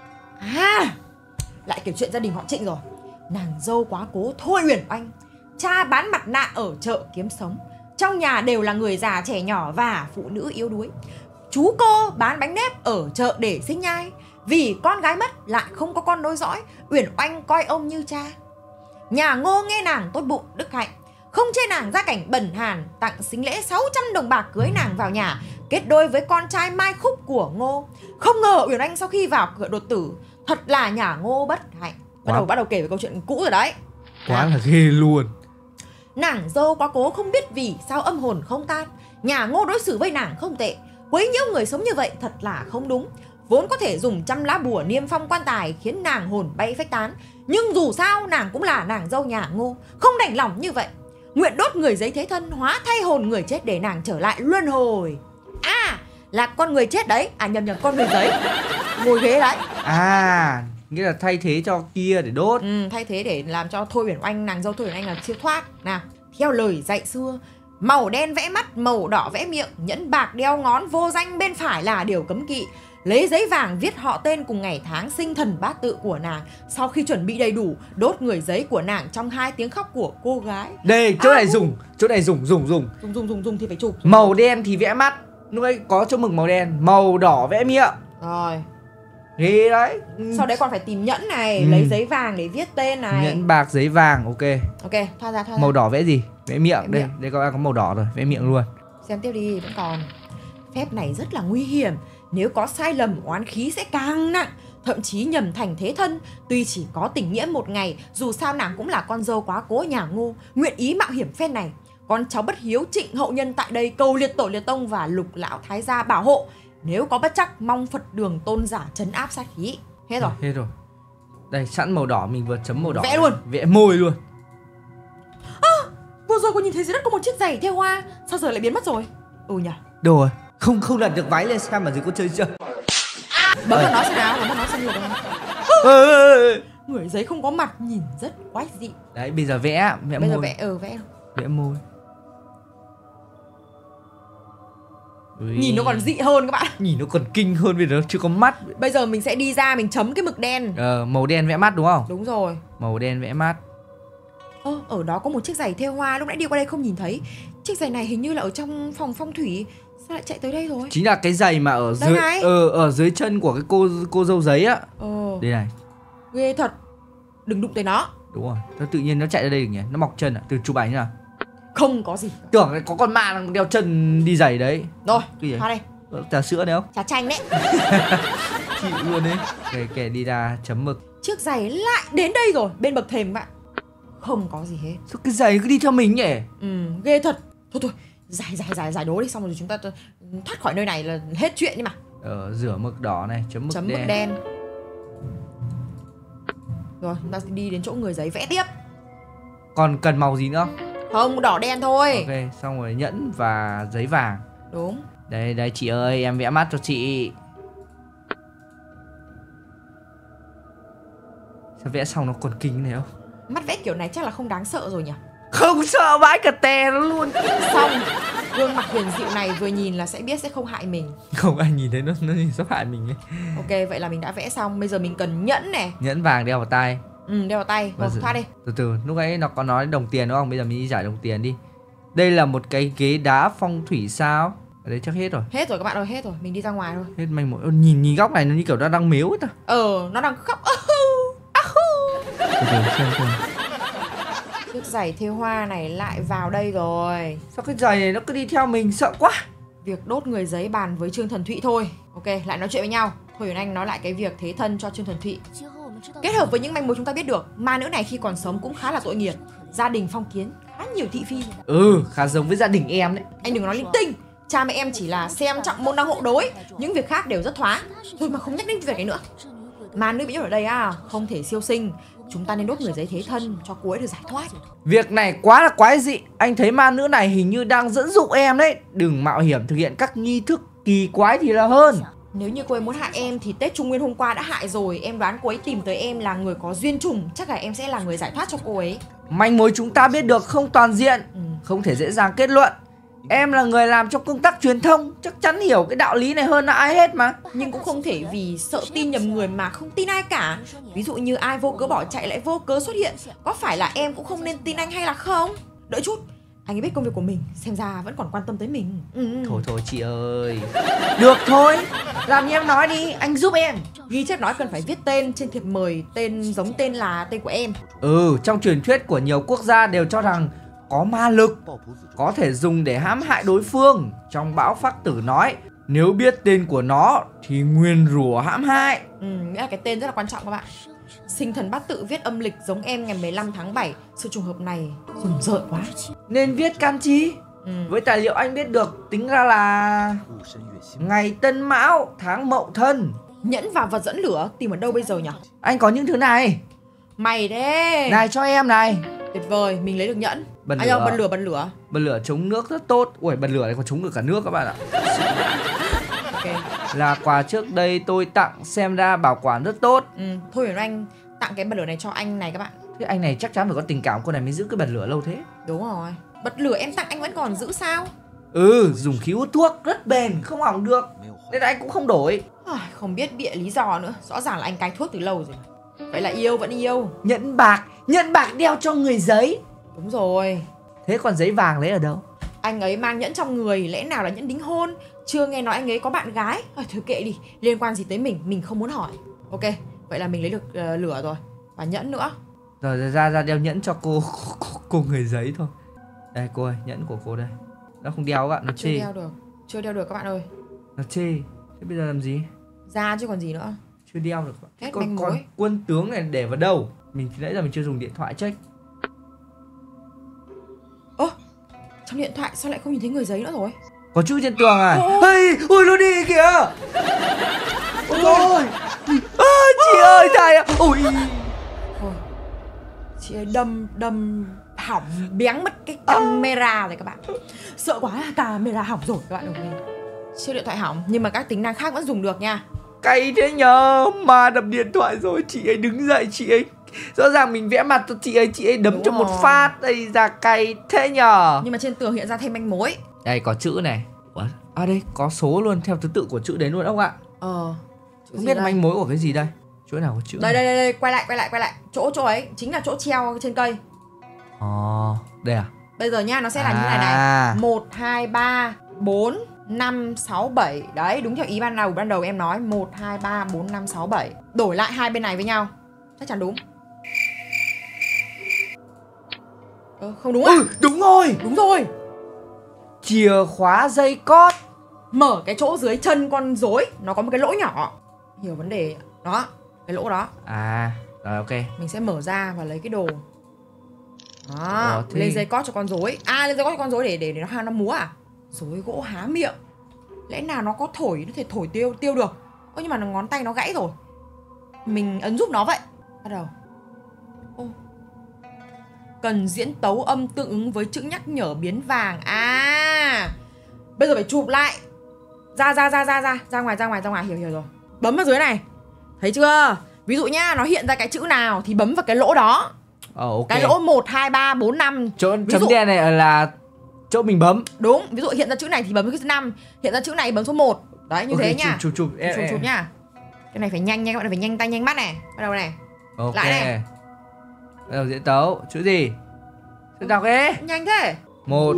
À, lại kể chuyện gia đình họ Trịnh rồi. Nàng dâu quá cố Thôi Uyển Oanh, cha bán mặt nạ ở chợ kiếm sống. Trong nhà đều là người già trẻ nhỏ và phụ nữ yếu đuối. Chú cô bán bánh nếp ở chợ để sinh nhai. Vì con gái mất lại không có con nối dõi, Uyển Oanh coi ông như cha. Nhà Ngô nghe nàng tốt bụng đức hạnh, không chê nàng gia cảnh bần hàn, tặng sính lễ sáu trăm đồng bạc cưới nàng vào nhà, kết đôi với con trai Mai Khúc của Ngô. Không ngờ Uyển Oanh sau khi vào cửa đột tử, thật là nhà Ngô bất hạnh. Bắt Quá- đầu bắt đầu kể về câu chuyện cũ rồi đấy. Quá là ghê luôn. Nàng dâu quá cố không biết vì sao âm hồn không tan. Nhà Ngô đối xử với nàng không tệ, quấy nhiễu người sống như vậy thật là không đúng. Vốn có thể dùng trăm lá bùa niêm phong quan tài khiến nàng hồn bay phách tán, nhưng dù sao nàng cũng là nàng dâu nhà Ngô, không đành lòng như vậy. Nguyện đốt người giấy thế thân, hóa thay hồn người chết để nàng trở lại luân hồi. À, là con người chết đấy. À nhầm nhầm, con người giấy ngồi ghế đấy. À, nghĩa là thay thế cho kia để đốt. Ừ, thay thế để làm cho Thôi Uyển Oanh, nàng dâu Thôi Uyển Oanh là siêu thoát. Nào, theo lời dạy xưa, màu đen vẽ mắt, màu đỏ vẽ miệng, nhẫn bạc đeo ngón, vô danh bên phải là điều cấm kỵ. Lấy giấy vàng viết họ tên cùng ngày tháng sinh thần bát tự của nàng. Sau khi chuẩn bị đầy đủ, đốt người giấy của nàng trong hai tiếng khóc của cô gái. Đây, chỗ À, này cũng- dùng, chỗ này dùng, dùng, dùng. Dùng dùng dùng dùng thì phải chụp. Màu đen thì vẽ mắt. Lúc ấy có chỗ mực màu đen. Màu đỏ vẽ miệng. Rồi, Ghê đấy. Ừ. sau đấy còn phải tìm nhẫn này, Ừ. lấy giấy vàng để viết tên này. Nhẫn bạc giấy vàng, ok. Ok, thoa ra thoa ra. Màu đỏ vẽ gì? Vẽ miệng. Vẽ Đây, miệng. đây có có màu đỏ rồi, vẽ miệng luôn. Xem tiếp đi, vẫn còn. Phép này rất là nguy hiểm, nếu có sai lầm oán khí sẽ càng nặng, thậm chí nhầm thành thế thân. Tuy chỉ có tình nghĩa một ngày, dù sao nàng cũng là con dâu quá cố nhà Ngô, nguyện ý mạo hiểm phen này. Con cháu bất hiếu Trịnh hậu nhân tại đây cầu liệt tổ liệt tông và lục lão thái gia bảo hộ. Nếu có bất trắc mong Phật đường tôn giả trấn áp sát khí. Hết rồi. Hết rồi. Đây, sẵn màu đỏ mình vừa chấm màu đỏ. Vẽ luôn. Vẽ môi luôn. Vừa rồi cô nhìn thấy dưới đất có một chiếc giày theo hoa, sao giờ lại biến mất rồi? Ừ nhỉ. Đồ rồi. Không không đặt được váy lên xem mà dưới có chơi chưa. Bấm vào nó xem nào, bấm vào nó xem được không? Ừ. Người giấy không có mặt nhìn rất quái dị. Đấy bây giờ vẽ, vẽ Bây môi. giờ vẽ, ừ vẽ. Vẽ môi. Ui. Nhìn nó còn dị hơn các bạn. Nhìn nó còn kinh hơn vì nó chưa có mắt. Bây giờ mình sẽ đi ra mình chấm cái mực đen. Ờ, màu đen vẽ mắt đúng không? Đúng rồi. Màu đen vẽ mắt. Ơ, ở đó có một chiếc giày thêu hoa, lúc nãy đi qua đây không nhìn thấy. Chiếc giày này hình như là ở trong phòng phong thủy. Sao lại chạy tới đây rồi? Chính là cái giày mà ở Đây dưới này. ờ, ở dưới chân của cái cô cô dâu giấy á. Ờ. Đây này. Ghê thật. Đừng đụng tới nó. Đúng rồi. Nó tự nhiên nó chạy ra đây được nhỉ? Nó mọc chân à? Từ chụp ảnh à? Không có gì. Tưởng là có con ma đang đeo chân đi giày đấy. Rồi, Cái gì? hoa đây. Có trà sữa đấy không? Trà chanh đấy. Chịu luôn đấy. Kể kể đi ra chấm mực. Chiếc giày lại đến đây rồi, bên bậc thềm các bạn. Không có gì hết. Sao cái giày cứ đi theo mình nhỉ? Ừ, ghê thật. Thôi thôi, giải giải giải giải đố đi, xong rồi chúng ta thoát khỏi nơi này là hết chuyện đi mà. Ờ, rửa mực đỏ này, chấm mực Chấm đen. mực đen. Rồi, chúng ta sẽ đi đến chỗ người giấy vẽ tiếp. Còn cần màu gì nữa? Không, đỏ đen thôi. Ok, xong rồi nhẫn và giấy vàng. Đúng. Đây, đây chị ơi, em vẽ mắt cho chị. Sao vẽ xong nó còn kinh này không? Mắt vẽ kiểu này chắc là không đáng sợ rồi nhỉ. Không sợ vãi cả tè nó luôn. Xong, gương mặt hiền dịu này vừa nhìn là sẽ biết sẽ không hại mình. Không ai nhìn thấy nó nó nhìn sắp hại mình ấy. Ok, vậy là mình đã vẽ xong. Bây giờ mình cần nhẫn này. Nhẫn vàng đeo vào tay. Ừ, đeo vào tay. Rồi, thoát đi. Từ từ, lúc ấy nó có nói đồng tiền đúng không? Bây giờ mình đi giải đồng tiền đi. Đây là một cái ghế đá phong thủy sao? Ở đây chắc hết rồi. Hết rồi các bạn ơi, hết rồi. Mình đi ra ngoài thôi. Hết manh mối. Ơ, Nhìn nhìn góc này nó như kiểu nó đang mếu ấy ta. Ờ, nó đang khóc. Từ từ, xem xem. Chiếc giày thêu hoa này lại vào đây rồi. Sao cái giày này nó cứ đi theo mình sợ quá. Việc đốt người giấy bàn với Trương Thần Thụy thôi. Ok, lại nói chuyện với nhau. Thôi Huyền Anh nói lại cái việc thế thân cho Trương Thần Thụy. Kết hợp với những manh mối chúng ta biết được, ma nữ này khi còn sống cũng khá là tội nghiệp. Gia đình phong kiến khá nhiều thị phi. Ừ, khá giống với gia đình em đấy. Anh đừng có nói linh tinh. Cha mẹ em chỉ là xem trọng môn đăng hộ đối, những việc khác đều rất thoáng. Thôi mà không nhắc đến việc này nữa. Ma nữ bị nhốt ở đây à, không thể siêu sinh. Chúng ta nên đốt người giấy thế thân cho cô ấy được giải thoát. Việc này quá là quái dị. Anh thấy ma nữ này hình như đang dẫn dụ em đấy. Đừng mạo hiểm thực hiện các nghi thức kỳ quái thì là hơn. Nếu như cô ấy muốn hại em thì Tết Trung Nguyên hôm qua đã hại rồi. Em đoán cô ấy tìm tới em là người có duyên trùng. Chắc là em sẽ là người giải thoát cho cô ấy. Manh mối chúng ta biết được không toàn diện, Ừ. không thể dễ dàng kết luận. Em là người làm trong công tác truyền thông, chắc chắn hiểu cái đạo lý này hơn là ai hết mà. Nhưng cũng không thể vì sợ tin nhầm người mà không tin ai cả. Ví dụ như ai vô cớ bỏ chạy lại vô cớ xuất hiện. Có phải là em cũng không nên tin anh hay là không? Đợi chút, anh ấy biết công việc của mình, xem ra vẫn còn quan tâm tới mình. Ừ. Thôi thôi chị ơi. Được thôi, làm như em nói đi, anh giúp em. Ghi chép nói cần phải viết tên trên thiệp mời, tên giống tên là tên của em. Ừ, trong truyền thuyết của nhiều quốc gia đều cho rằng có ma lực, có thể dùng để hãm hại đối phương. Trong Bão Phác Tử nói, nếu biết tên của nó thì nguyền rủa hãm hại. Ừ, nghĩa là cái tên rất là quan trọng các bạn. Sinh thần bát tự viết âm lịch giống em ngày mười lăm tháng bảy. Sự trùng hợp này rùng rợn quá. Nên viết can chi? Ừ. Với tài liệu anh biết được, tính ra là ngày Tân Mão, tháng Mậu Thân. Nhẫn và vật dẫn lửa tìm ở đâu bây giờ nhỉ? Anh có những thứ này. Mày đấy. Này cho em này. Tuyệt vời, mình lấy được nhẫn. Bật À, lửa. bật lửa, bật lửa. Bật lửa chống nước rất tốt. Ui, bật lửa này còn chống được cả nước các bạn ạ. Ok. Là quà trước đây tôi tặng, xem ra bảo quản rất tốt. Ừ, thôi Huyền Anh tặng cái bật lửa này cho anh này các bạn. Thế anh này chắc chắn phải có tình cảm cô này mới giữ cái bật lửa lâu thế. Đúng rồi. Bật lửa em tặng anh vẫn còn giữ sao? Ừ, dùng khí hút thuốc rất bền, không hỏng được. Nên là anh cũng không đổi. À, không biết bịa lý do nữa. Rõ ràng là anh cai thuốc từ lâu rồi. Vậy là yêu vẫn yêu. Nhẫn bạc, nhẫn bạc đeo cho người giấy. Đúng rồi. Thế còn giấy vàng lấy ở đâu? Anh ấy mang nhẫn trong người, lẽ nào là nhẫn đính hôn? Chưa nghe nói anh ấy có bạn gái. À, thôi kệ đi, liên quan gì tới mình, mình không muốn hỏi. Ok, vậy là mình lấy được uh, lửa rồi. Và nhẫn nữa. Rồi ra ra đeo nhẫn cho cô, cô, cô người giấy thôi. Đây cô ơi, nhẫn của cô đây. Nó không đeo các bạn, nó Chưa chê. đeo được. Chưa đeo được các bạn ơi. Nó chê. Thế bây giờ làm gì? Ra chứ còn gì nữa. Chưa đeo được. Hết Còn, manh còn mối. quân tướng này để vào đâu? Mình thì nãy giờ mình chưa dùng điện thoại check. Ơ, trong điện thoại sao lại không nhìn thấy người giấy nữa rồi? Có chữ trên tường à? Ồ. Hey, ôi nó đi kìa. Ôi, à, chị ơi thầy ạ. Ôi. Thôi, chị ấy đâm đâm hỏng béng mất cái camera rồi các bạn. Sợ quá, camera hỏng rồi các bạn đồng ý. Chiếc điện thoại hỏng nhưng mà các tính năng khác vẫn dùng được nha. Cay thế nhờ. Mà đập điện thoại rồi. Chị ấy đứng dậy, chị ấy rõ ràng mình vẽ mặt cho chị ấy, chị ấy đấm Đúng cho rồi. một phát. Đây ra cay thế nhờ. Nhưng mà trên tường hiện ra thêm manh mối. Đây có chữ này. Ủa? À đây có số luôn, theo thứ tự của chữ đấy luôn ông ạ. Ờ. Không biết manh mối của cái gì đây. Chỗ nào có chữ Đây này? đây đây, quay lại quay lại quay lại. Chỗ chỗ ấy chính là chỗ treo trên cây. Ồ, đây à? Bây giờ nha, nó sẽ là như này À. này. một hai ba bốn năm sáu bảy. Đấy, đúng theo ý ban đầu ban đầu em nói. một hai ba bốn năm sáu bảy. Đổi lại hai bên này với nhau. Chắc chắn đúng. Ờ, không đúng à? Ừ, đúng rồi. Đúng rồi. Chìa khóa dây cót. Mở cái chỗ dưới chân con rối, nó có một cái lỗ nhỏ. Hiểu vấn đề. Đó, cái lỗ đó. À, rồi ok. Mình sẽ mở ra và lấy cái đồ. Đó, Ủa, thế... lên dây cót cho con rối. À, lên dây cót cho con rối để để, để nó nó múa à? Rối gỗ há miệng. Lẽ nào nó có thổi, nó thể thổi tiêu tiêu được. Ơ nhưng mà nó ngón tay nó gãy rồi. Mình ấn giúp nó vậy. Bắt đầu. Ô. Cần diễn tấu âm tương ứng với chữ nhắc nhở biến vàng. À. Bây giờ phải chụp lại. Ra ra ra ra ra, ra ngoài ra ngoài ra ngoài, hiểu hiểu rồi. Bấm vào dưới này. Thấy chưa? Ví dụ nhá, nó hiện ra cái chữ nào thì bấm vào cái lỗ đó. Ờ ok. Cái lỗ một, hai, ba, bốn, năm. Chỗ Ví chấm dụ- đen này là chỗ mình bấm. Đúng, ví dụ hiện ra chữ này thì bấm cái số năm, hiện ra chữ này bấm số một. Đấy, như Ok, thế nha. Chụp chụp chụp. Em, Chụp em. chụp nhá. Cái này phải nhanh nha, các bạn phải nhanh tay nhanh mắt này. Bắt đầu này. Ok. Lại này. Bắt đầu diễn tấu. Chữ gì? Chữ đọc ấy. Nhanh thế. Một.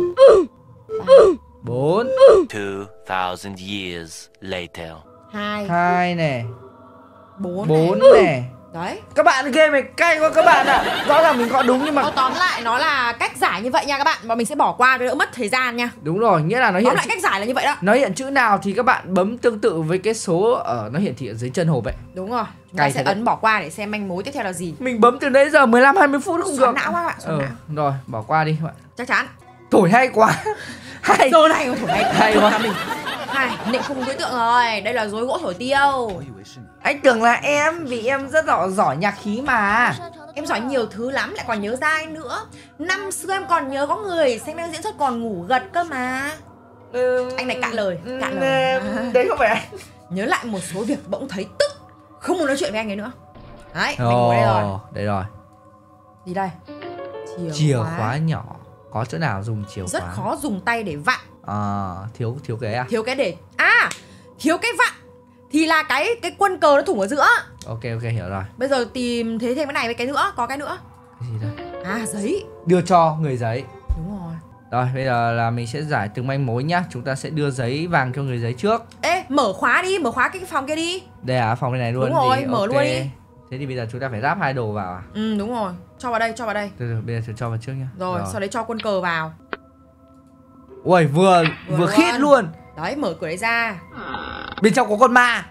Bốn. Two thousand years later. Hai, Hai này. bốn, Bốn này. này. Đấy. Các bạn game này cay quá các bạn ạ. À. Rõ ràng mình gõ đúng nhưng mà Nó tóm lại nó là cách giải như vậy nha các bạn. Và mình sẽ bỏ qua để đỡ mất thời gian nha. đúng rồi, nghĩa là nó Tóm hiện lại cách giải là như vậy đó. nó hiện chữ nào thì các bạn bấm tương tự với cái số ở nó hiển thị ở dưới chân hộp vậy. Đúng rồi. Chúng ta Cay sẽ thật đấy. ấn bỏ qua để xem manh mối tiếp theo là gì. Mình bấm từ nãy giờ mười lăm hai mươi phút không Xoắn được. não quá bạn, xoắn Ừ, não. rồi, bỏ qua đi các bạn. Chắc chắn. Thổi hay quá. Hay. Giờ này mà thổi hay Hay quá. mình. Hai, định không đúng đối tượng rồi. Đây là rối gỗ thổi tiêu. Anh tưởng là em vì em rất giỏi giỏi nhạc khí mà. Em giỏi nhiều thứ lắm, lại còn nhớ dai nữa. Năm xưa em còn nhớ có người xem em diễn xuất còn ngủ gật cơ mà. Ừ, Anh này cạn lời, cạn ừ, lời. đấy không phải anh. Nhớ lại một số việc bỗng thấy tức. Không muốn nói chuyện với anh ấy nữa. Đấy, mình ngồi đây rồi. Ồ, đây rồi. Gì đây? Chìa, Chìa khóa nhỏ. Có chỗ nào dùng chìa rất khóa? khó dùng tay để vặn. À, thiếu thiếu cái à? Thiếu cái để à thiếu cái vặn thì là cái cái quân cờ nó thủng ở giữa. Ok ok hiểu rồi. Bây giờ tìm thế thêm cái này với cái nữa, có cái nữa. Cái gì đây? À giấy. Đưa cho người giấy. Đúng rồi. Rồi bây giờ là mình sẽ giải từng manh mối nhá. Chúng ta sẽ đưa giấy vàng cho người giấy trước. Ê, mở khóa đi, mở khóa cái phòng kia đi. Đây à, phòng bên này luôn. Đúng rồi, thì mở ok. luôn đi. Thế thì bây giờ chúng ta phải ráp hai đồ vào à? Ừ đúng rồi, cho vào đây, cho vào đây. Từ từ, bây giờ cho vào trước nhá. Rồi, sau đấy cho quân cờ vào. Ui, vừa vừa, Vừa khít luôn. luôn. Đấy, mở cửa đấy ra. Bên trong có con ma.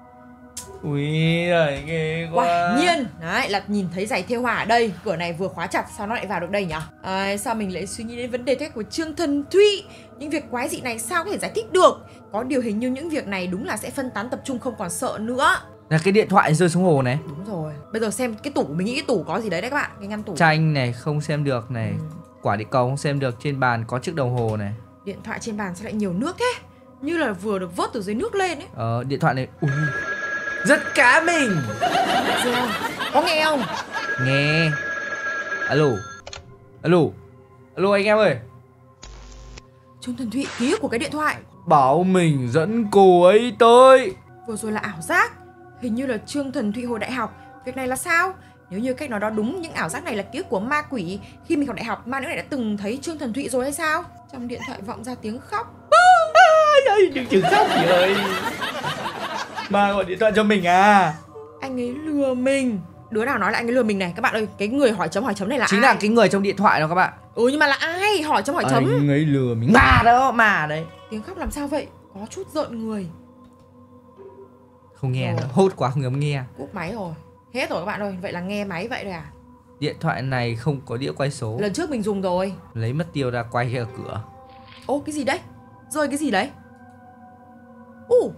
Ui giời, ghê quá. Quả nhiên. Đấy, là nhìn thấy giày thêu hoa ở đây. Cửa này vừa khóa chặt, sao nó lại vào được đây nhỉ? À, sao mình lại suy nghĩ đến vấn đề thế của Trương Thần Thụy? Những việc quái dị này sao có thể giải thích được? Có điều hình như những việc này đúng là sẽ phân tán tập trung, không còn sợ nữa. Là cái điện thoại rơi xuống hồ này. Đúng rồi. Bây giờ xem cái tủ, mình nghĩ cái tủ có gì đấy đấy các bạn. Cái ngăn tủ. Tranh này không xem được này. Ừ. Quả địa cầu không xem được. Trên bàn có chiếc đồng hồ này. Điện thoại trên bàn sao lại nhiều nước thế? Như là vừa được vớt từ dưới nước lên ấy. Ờ, điện thoại này ui, rất cá mình. Reo. Có nghe không? Nghe. Alo. Alo. Alo anh em ơi. Trương Thần Thụy ký ức của cái điện thoại. Bảo mình dẫn cô ấy tới. Vừa rồi là ảo giác. Hình như là Trương Thần Thụy hồi đại học. Việc này là sao? Nếu như cách nói đó đúng, những ảo giác này là ký ức của ma quỷ. Khi mình học đại học, ma nữ này đã từng thấy Trương Thần Thụy rồi hay sao? Trong điện thoại vọng ra tiếng khóc. Đây, đừng chừng khóc chị ơi. Ma gọi điện thoại cho mình à? Anh ấy lừa mình. Đứa nào nói là anh ấy lừa mình này? Các bạn ơi, cái người hỏi chấm hỏi chấm này là Chính ai? là cái người trong điện thoại đó các bạn. Ừ nhưng mà là ai? Hỏi chấm hỏi chấm. Anh ấy lừa mình. Ma đó, ma đấy. Tiếng khóc làm sao vậy? Có chút rợn người. Không nghe Rồi. nữa, hốt quá không dám nghe. Cúp máy rồi. Hết rồi các bạn ơi. Vậy là nghe máy vậy rồi à? Điện thoại này không có đĩa quay số. Lần trước mình dùng rồi. Lấy mất tiêu ra quay ở cửa. Ô cái gì đấy? Rơi cái gì đấy? Ú,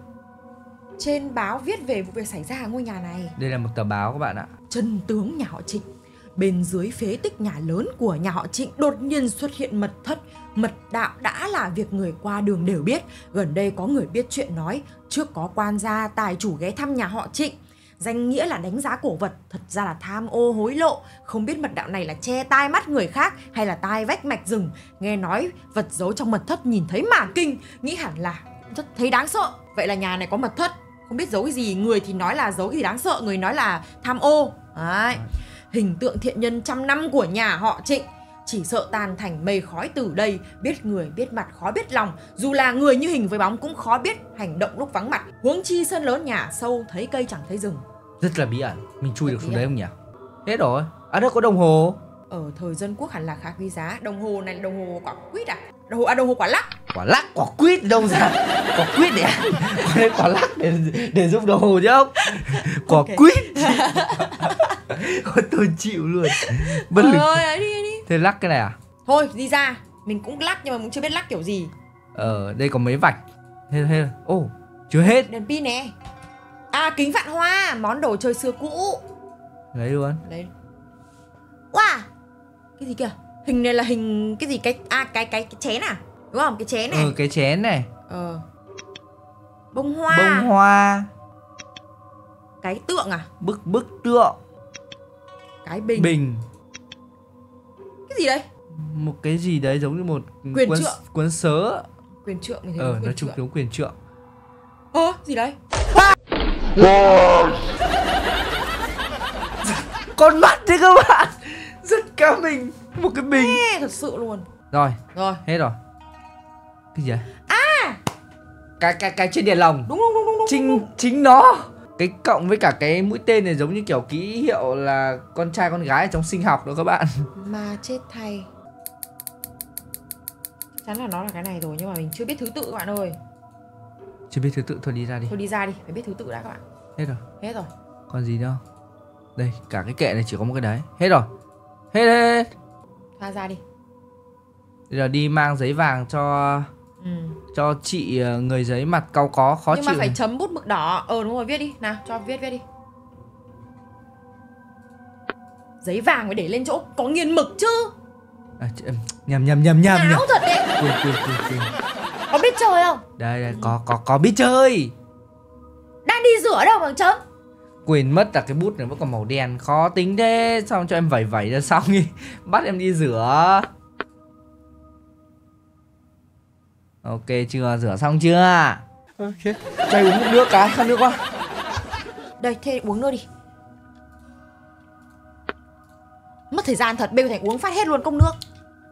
trên báo viết về vụ việc xảy ra ở ngôi nhà này. Đây là một tờ báo các bạn ạ. Chân tướng nhà họ Trịnh Bên dưới phế tích nhà lớn của nhà họ Trịnh đột nhiên xuất hiện mật thất. Mật đạo đã là việc người qua đường đều biết. Gần đây có người biết chuyện nói trước có quan gia tài chủ ghé thăm nhà họ Trịnh. Danh nghĩa là đánh giá cổ vật, thật ra là tham ô hối lộ. Không biết mật đạo này là che tai mắt người khác hay là tai vách mạch rừng. Nghe nói vật giấu trong mật thất nhìn thấy mà kinh, nghĩ hẳn là rất thấy đáng sợ. Vậy là nhà này có mật thất, không biết giấu cái gì. Người thì nói là giấu cái gì đáng sợ, người nói là tham ô. Đấy. Hình tượng thiện nhân trăm năm của nhà họ Trịnh chỉ sợ tan thành mây khói từ đây. Biết người biết mặt khó biết lòng. Dù là người như hình với bóng cũng khó biết hành động lúc vắng mặt. Huống chi sân lớn nhà sâu thấy cây chẳng thấy rừng. Rất là bí ẩn. Mình chui Rất được xuống bí đấy ẩn. không nhỉ? Hết rồi. À đâu có đồng hồ. Ở thời dân quốc hẳn là khá quý giá. Đồng hồ này là đồng hồ quả quýt à? Đồng hồ, à, đồng hồ quả lắc. Quả lắc, quả quýt đâu ra? Quả quýt để ăn. Còn đây quả lắc để, để giúp đồng hồ chứ không? Quả Ok. quýt. Ôi, tôi chịu luôn. Bất lực. Ơi, ấy đi, ấy đi. Thế lắc cái này à? Thôi đi ra. Mình cũng lắc nhưng mà cũng chưa biết lắc kiểu gì. Ờ, đây có mấy vạch. Hết hết. Ồ, oh, chưa hết. Đèn pin nè. À, kính vạn hoa, món đồ chơi xưa cũ. Lấy luôn. Đấy. Wow. Cái gì kìa? Hình này là hình cái gì? Cái à cái cái cái chén à? Đúng không? Cái chén này. Ừ, cái chén này. Ờ. Bông hoa. Bông hoa. Cái tượng à? Bức bức tượng. Cái bình. Bình. Cái gì đây? Một cái gì đấy giống như một Quyền cuốn, trượng. cuốn sớ. Quyền trượng mình thấy Ờ, quyền nói chung trượng. giống quyền trượng. Ơ, gì đấy? Con mắt đấy các bạn. Rất cá mình. Một cái bình. Ê, thật sự luôn. Rồi, Rồi. hết rồi. Cái gì vậy? À, cái cái cái trên đèn lồng. Đúng đúng đúng đúng đúng. Chính chính nó. Cái cộng với cả cái mũi tên này giống như kiểu ký hiệu là con trai con gái ở trong sinh học đó các bạn. Mà chết thay. Chắc chắn là nó là cái này rồi nhưng mà mình chưa biết thứ tự các bạn ơi. Chưa biết thứ tự, thôi đi ra đi. Thôi đi ra đi, phải biết thứ tự đã các bạn. Hết rồi. Hết rồi. Còn gì đâu. Đây, cả cái kệ này chỉ có một cái đấy. Hết rồi. Hết hết, hết. Thoa ra đi. Bây giờ đi mang giấy vàng cho Ừ. cho chị ờ, người giấy mặt cau có khó Nhưng chịu. mà phải này. chấm bút mực đỏ. Ờ đúng rồi, viết đi. Nào, cho viết viết đi. Giấy vàng phải để lên chỗ có nghiền mực chứ. À, chị- ừm, nhầm nhầm nhầm nhầm nhầm. Áo thật đấy. Quên quên quên quên. Có biết chơi không? Đây đây có có có biết chơi. Đang đi rửa đâu mà chấm. Quên mất là cái bút này vẫn còn màu đen, khó tính thế. Xong cho em vẩy vẩy ra xong đi. Bắt em đi rửa. Ok chưa? Rửa xong chưa? Ok. Đây uống một nước cái, khăn nước quá. Đây, thế uống nữa đi. Mất thời gian thật, bây giờ Thành uống phát hết luôn cốc nước.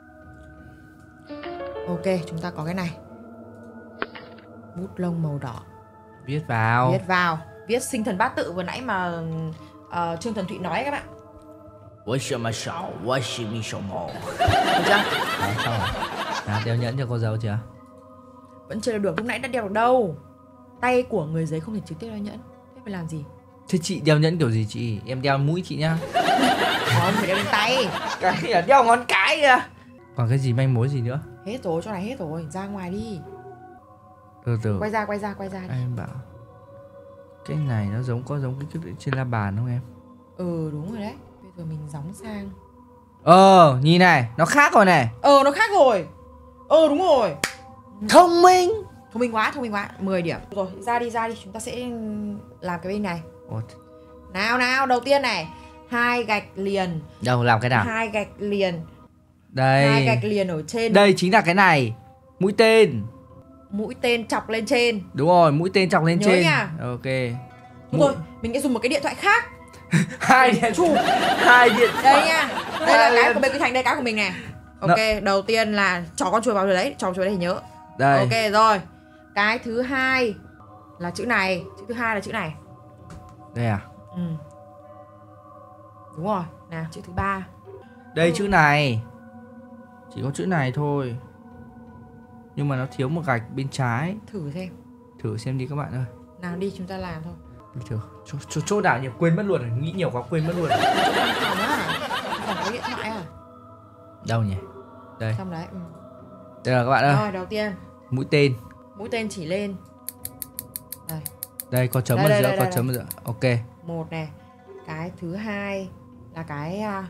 Ok, chúng ta có cái này. Bút lông màu đỏ. Viết vào. Viết vào. Viết sinh thần bát tự vừa nãy mà uh, Trương Thần Thụy nói các bạn. What should my show? What should me show more? Được chưa? Đó, xong rồi. Nào, đeo nhẫn cho cô dâu chưa? Vẫn chưa được, lúc nãy đã đeo được đâu. Tay của người giấy không thể trực tiếp đeo nhẫn. Thế phải làm gì? Thế chị đeo nhẫn kiểu gì chị? Em đeo mũi chị nhá. Không, phải đeo lên tay. Cái là đeo ngón cái kìa. Còn cái gì manh mối gì nữa? Hết rồi, chỗ này hết rồi, ra ngoài đi. Từ từ. Quay ra, quay ra, quay ra đi. Em bảo cái này nó giống có giống cái cái trên la bàn không em? Ừ, đúng rồi đấy. Bây giờ mình gióng sang. Ờ, nhìn này, nó khác rồi này. Ờ, nó khác rồi. Ờ, đúng rồi. Thông minh. Thông minh quá, thông minh quá. mười điểm. Rồi, ra đi, ra đi. Chúng ta sẽ làm cái bên này. Ủa, Nào, nào, đầu tiên này. Hai gạch liền. đâu làm cái nào? Hai gạch liền. Đây. Hai gạch liền ở trên. Đây chính là cái này. Mũi tên. Mũi tên chọc lên trên. Đúng rồi, mũi tên chọc lên Nhớ trên. nha. Ok. Đúng rồi, mình sẽ dùng một cái điện thoại khác. Hai điện chụp. Hai điện. Đây nha. Đây là Hai cái điện. của bên cái Thành, đây cái của mình này. Ok, đầu tiên là trò con chuột vào rồi đấy, trò chuột đấy thì nhớ. Đây. Ok rồi. Cái thứ hai là chữ này, chữ thứ hai là chữ này. Đây à? Ừ. Đúng rồi, nào chữ thứ ba. Đây chữ này. Chỉ có chữ này thôi. Nhưng mà nó thiếu một gạch bên trái. Thử xem. Thử xem đi các bạn ơi. Nào đi chúng ta làm thôi. Đi thử. Chỗ, chỗ, chỗ nào nhiều quên mất luôn rồi. Nghĩ nhiều quá quên mất luôn rồi. Phòng á. Phòng có điện thoại à? Đâu nhỉ? Đây. Trong đấy. Ừ. Đây là các bạn ơi. Rồi đầu tiên Mũi tên. mũi tên chỉ lên. Đây, Đây có chấm Đây, ở đây, giữa, đây, có đây, chấm ở giữa. Ok. một này. Cái thứ hai là cái uh,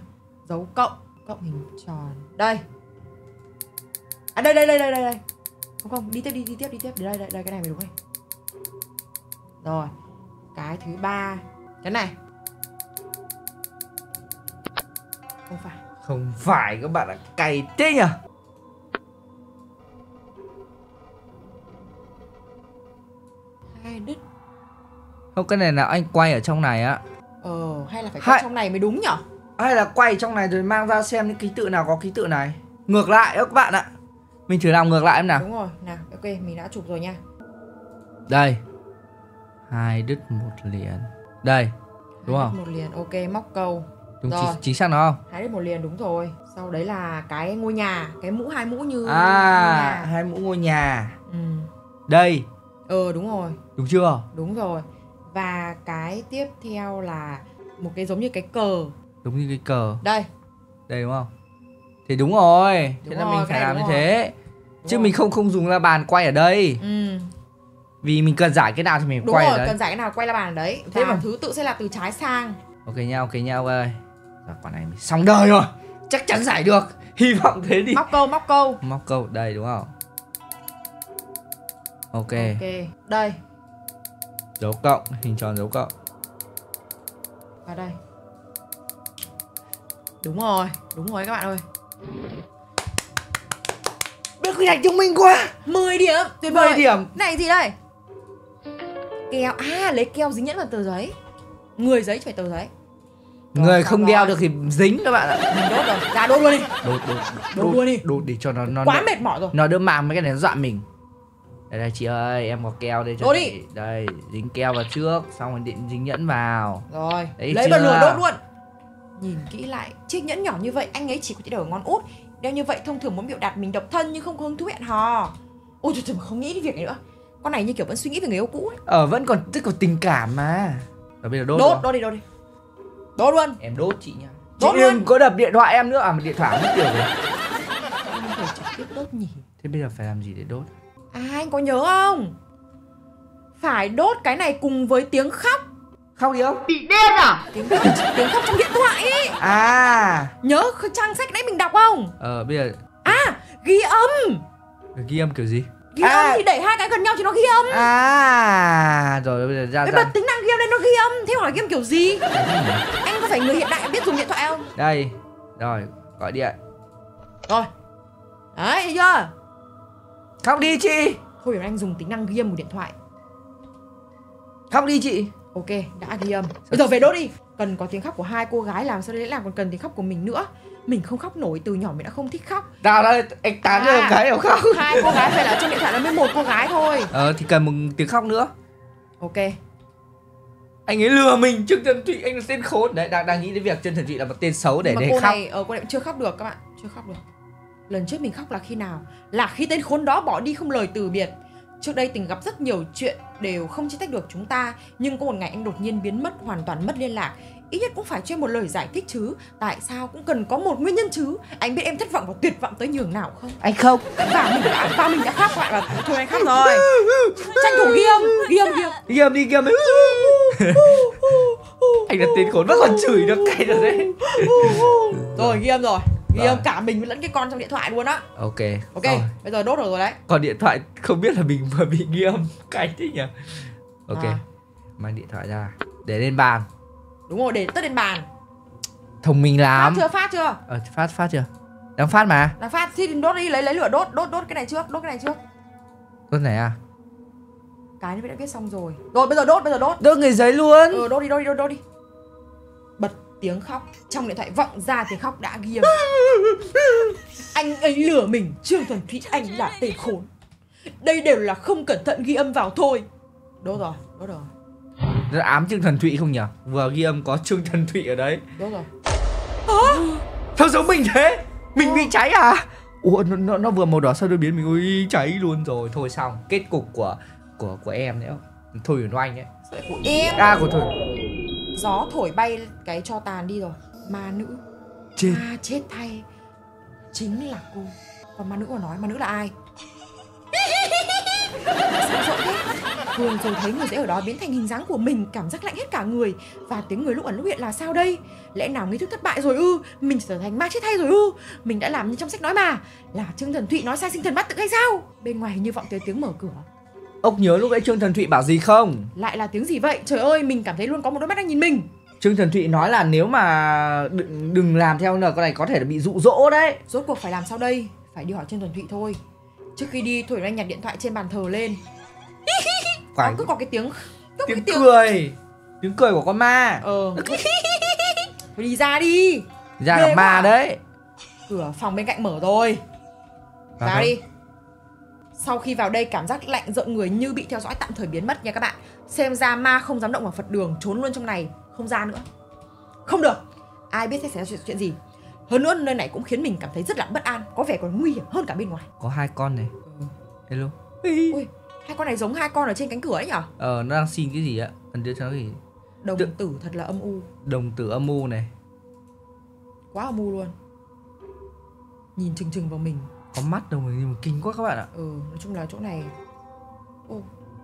Dấu cộng, cộng hình tròn. Đây. À đây đây đây đây đây đây. Không không, đi tiếp đi đi tiếp đi tiếp. Đây đây đây cái này mới đúng này. Rồi. Cái thứ ba, cái này. Không phải. Không phải, các bạn ạ, cày thế nhỉ? Hai đứt. Không, cái này là anh quay ở trong này á. Ờ, hay là phải Hai- quay trong này mới đúng nhở? Hay là quay trong này rồi mang ra xem những ký tự nào có ký tự này. Ngược lại đó các bạn ạ. Mình thử làm ngược lại em nào. Đúng rồi, nào, ok, mình đã chụp rồi nha. Đây. Hai đứt một liền. Đây. Đúng Hai không? đứt một liền, ok, móc câu. Đúng Rồi. chính, chính xác nó không? Hai đứt một liền đúng rồi. Sau đấy là cái ngôi nhà, cái mũ hai mũ như ngôi À, nhà. hai mũ ngôi nhà. Ừ. Đây. Ờ đúng rồi, Đúng chưa? đúng rồi. Và cái tiếp theo là một cái giống như cái cờ. Đúng như cái cờ. Đây. Đây đúng không? Thì đúng rồi. Đúng Thế là rồi, mình cái phải này làm như đúng thế. Đúng Chứ rồi. mình không không dùng la bàn quay ở đây. Ừ. Vì mình cần giải cái nào thì mình Đúng quay rồi, ở đấy. cần giải cái nào quay la bàn ở đấy. Thế Và mà- thứ tự sẽ là từ trái sang. Ok nha, ok nha, ok. Rồi, quả này mình xong đời rồi. Chắc chắn giải được. Hy vọng thế đi. Móc câu, móc câu. Móc câu đây đúng không? Ok. Ok, đây. Dấu cộng, hình tròn dấu cộng. Và đây. Đúng rồi, đúng rồi các bạn ơi. Biết quy hoạch thông minh quá. mười điểm, tuyệt mười vời. điểm. Này gì đây? Keo, à lấy keo dính nhẫn vào tờ giấy. Người giấy chứ phải tờ giấy. Rồi, Người xong không rồi. đeo được thì dính các bạn ạ. Mình đốt rồi, ra đốt luôn đi. Đốt đốt Đốt luôn đi. Đốt để cho nó nó Quá đỡ, mệt mỏi rồi. nó đỡ màng mấy cái này nó dọa mình. Đây đây chị ơi, em có keo đây cho Đốt chị. đi. Đây, dính keo vào trước, xong rồi định dính nhẫn vào. Rồi, Đấy lấy chưa? bật lửa đốt luôn. Nhìn kỹ lại, chiếc nhẫn nhỏ như vậy anh ấy chỉ có thể để ở ngón út. Đeo như vậy thông thường muốn biểu đạt mình độc thân nhưng không có hứng thú hẹn hò. Ôi trời trời, không nghĩ đến việc này nữa. Con này như kiểu vẫn suy nghĩ về người yêu cũ ấy. Ờ vẫn còn tức còn tình cảm mà. Rồi bây giờ đốt. Đốt, rồi. đốt đi, đốt đi. Đốt luôn. Em đốt chị nha. Đốt Chị luôn. đừng có đập điện thoại em nữa. À mà điện thoại mất kiểu rồi. Không thể trực tiếp đốt nhỉ. Thế bây giờ phải làm gì để đốt? À anh có nhớ không? Phải đốt cái này cùng với tiếng khóc. Khóc đi không? Bị điên à? Tiếng khóc, tiếng khóc trong điện thoại ấy. À. Nhớ trang sách nãy mình đọc không? Ờ bây giờ À, ghi âm. ghi âm kiểu gì? Ghi À. âm thì đẩy hai cái gần nhau thì nó ghi âm. À rồi bây giờ ra Cái ra. bật tính năng ghi âm lên nó ghi âm. Thế hỏi ghi âm kiểu gì? Anh có phải người hiện đại biết dùng điện thoại không? Đây. Rồi, gọi điện. Rồi. Đấy, thấy chưa? Khóc đi chị. Thôi để anh dùng tính năng ghi âm của điện thoại. Khóc đi chị. Ok, đã ghi âm. Bây giờ về đốt đi. Cần có tiếng khóc của hai cô gái làm sao đấy làm còn cần tiếng khóc của mình nữa. Mình không khóc nổi, từ nhỏ mình đã không thích khóc. Nào đây, anh tán cho À. một cái hiểu khóc. Hai cô gái phải là trong điện thoại là mới một cô gái thôi. Ờ thì cần một tiếng khóc nữa. Ok. Anh ấy lừa mình, Trương Thần Thụy anh là tên khốn. Đấy, đang đang nghĩ đến việc Trương Thần Thụy là một tên xấu để Nhưng mà để cô khóc. này, ờ, cô này cũng chưa khóc được các bạn. Chưa khóc được. Lần trước mình khóc là khi nào? Là khi tên khốn đó bỏ đi không lời từ biệt. Trước đây tình gặp rất nhiều chuyện đều không chia tách được chúng ta. Nhưng có một ngày anh đột nhiên biến mất, hoàn toàn mất liên lạc. Ít nhất cũng phải cho em một lời giải thích chứ. Tại sao cũng cần có một nguyên nhân chứ. Anh biết em thất vọng và tuyệt vọng tới nhường nào không? Anh không. Và mình đã, và mình đã khóc lại và thôi anh khóc rồi. Tranh thủ ghi âm, ghi âm, ghi âm. Ghi âm đi, ghi âm đi. Anh là tên khốn vẫn còn chửi được cái rồi đấy. Rồi ghi âm rồi. Ghi Rồi. âm cả mình lẫn cái con trong điện thoại luôn á. Ok. Ok, Rồi. bây giờ đốt được rồi đấy. Còn điện thoại không biết là mình vừa bị ghi âm cái thế nhỉ. Ok. À. Mang điện thoại ra để lên bàn. Đúng rồi, để tất lên bàn. Thông minh Phát lắm. chưa, phát chưa? Ờ phát phát chưa? Đang phát mà. Là phát, thì đốt đi, lấy lấy lửa đốt, đốt đốt cái này trước, đốt cái này trước. Đốt này à? Cái này đã viết xong rồi. Rồi bây giờ đốt, bây giờ đốt. Đốt người giấy luôn. Ừ, đốt đi, đốt đi, đốt, đốt đi. Bật tiếng khóc, trong điện thoại vọng ra tiếng khóc đã ghi âm. Anh ấy lừa mình, Trương Thần Thụy anh là tên khốn. Đây đều là không cẩn thận ghi âm vào thôi. Đốt rồi, đốt rồi. Nó ám Trương Thần Thụy không nhỉ? Vừa ghi âm có Trương Thần Thụy ở đấy. Đốt rồi. Sao giống mình thế? Mình Ờ. bị cháy à? Ủa nó, nó, nó vừa màu đỏ sao đôi biến mình ôi cháy luôn rồi. Thôi xong, kết cục của của của em nữa. Thôi Huyền Oanh ấy. Của em. À của Thôi. Gió thổi bay cái cho tàn đi rồi. Ma nữ. Chết. À chết thay. Chính là cô. Còn ma nữ mà nói, ma nữ là ai? Sao rộn thế? Hương rồi thấy người dễ ở đó biến thành hình dáng của mình, cảm giác lạnh hết cả người. Và tiếng người lúc ẩn lúc hiện là sao đây? Lẽ nào nghi thức thất bại rồi ư? Mình trở thành ma chết thay rồi ư? Mình đã làm như trong sách nói mà. Là Trương Thần Thụy nói sai sinh thần bắt tự hay sao? Bên ngoài hình như vọng tới tiếng mở cửa. Ốc nhớ lúc ấy Trương Thần Thụy bảo gì không? Lại là tiếng gì vậy? Trời ơi, mình cảm thấy luôn có một đôi mắt đang nhìn mình. Trương Thần Thụy nói là nếu mà đừng, đừng làm theo lời con này có thể là bị dụ dỗ đấy. Rốt cuộc phải làm sao đây? Phải đi hỏi Trương Thần Thụy thôi. Trước khi đi, Thủy đang nhặt điện thoại trên bàn thờ lên. Phải. Cứ có cái tiếng cứ Tiếng cái tiếng cười. Tiếng cười của con ma. Ờ. Thôi đi ra đi. Ra Ghê là ma quá. đấy. Cửa phòng bên cạnh mở rồi. Vào Vào thôi. đi. Sau khi vào đây cảm giác lạnh rợn người như bị theo dõi tạm thời biến mất nha các bạn. Xem ra ma không dám động vào Phật đường, trốn luôn trong này, không ra nữa. Không được. Ai biết sẽ xảy ra chuyện, chuyện gì. Hơn nữa nơi này cũng khiến mình cảm thấy rất là bất an, có vẻ còn nguy hiểm hơn cả bên ngoài. Có hai con này. Hello. Ui, hai con này giống hai con ở trên cánh cửa ấy nhở? Ờ, nó đang xin cái gì ạ? Ấn đưa cho nó cái gì? Đồng Được. tử thật là âm u. Đồng tử âm u này. Quá âm u luôn. Nhìn chừng chừng vào mình. Có mắt đâu mà nhưng mà kinh quá các bạn ạ. Ừ, nói chung là chỗ này. Ô.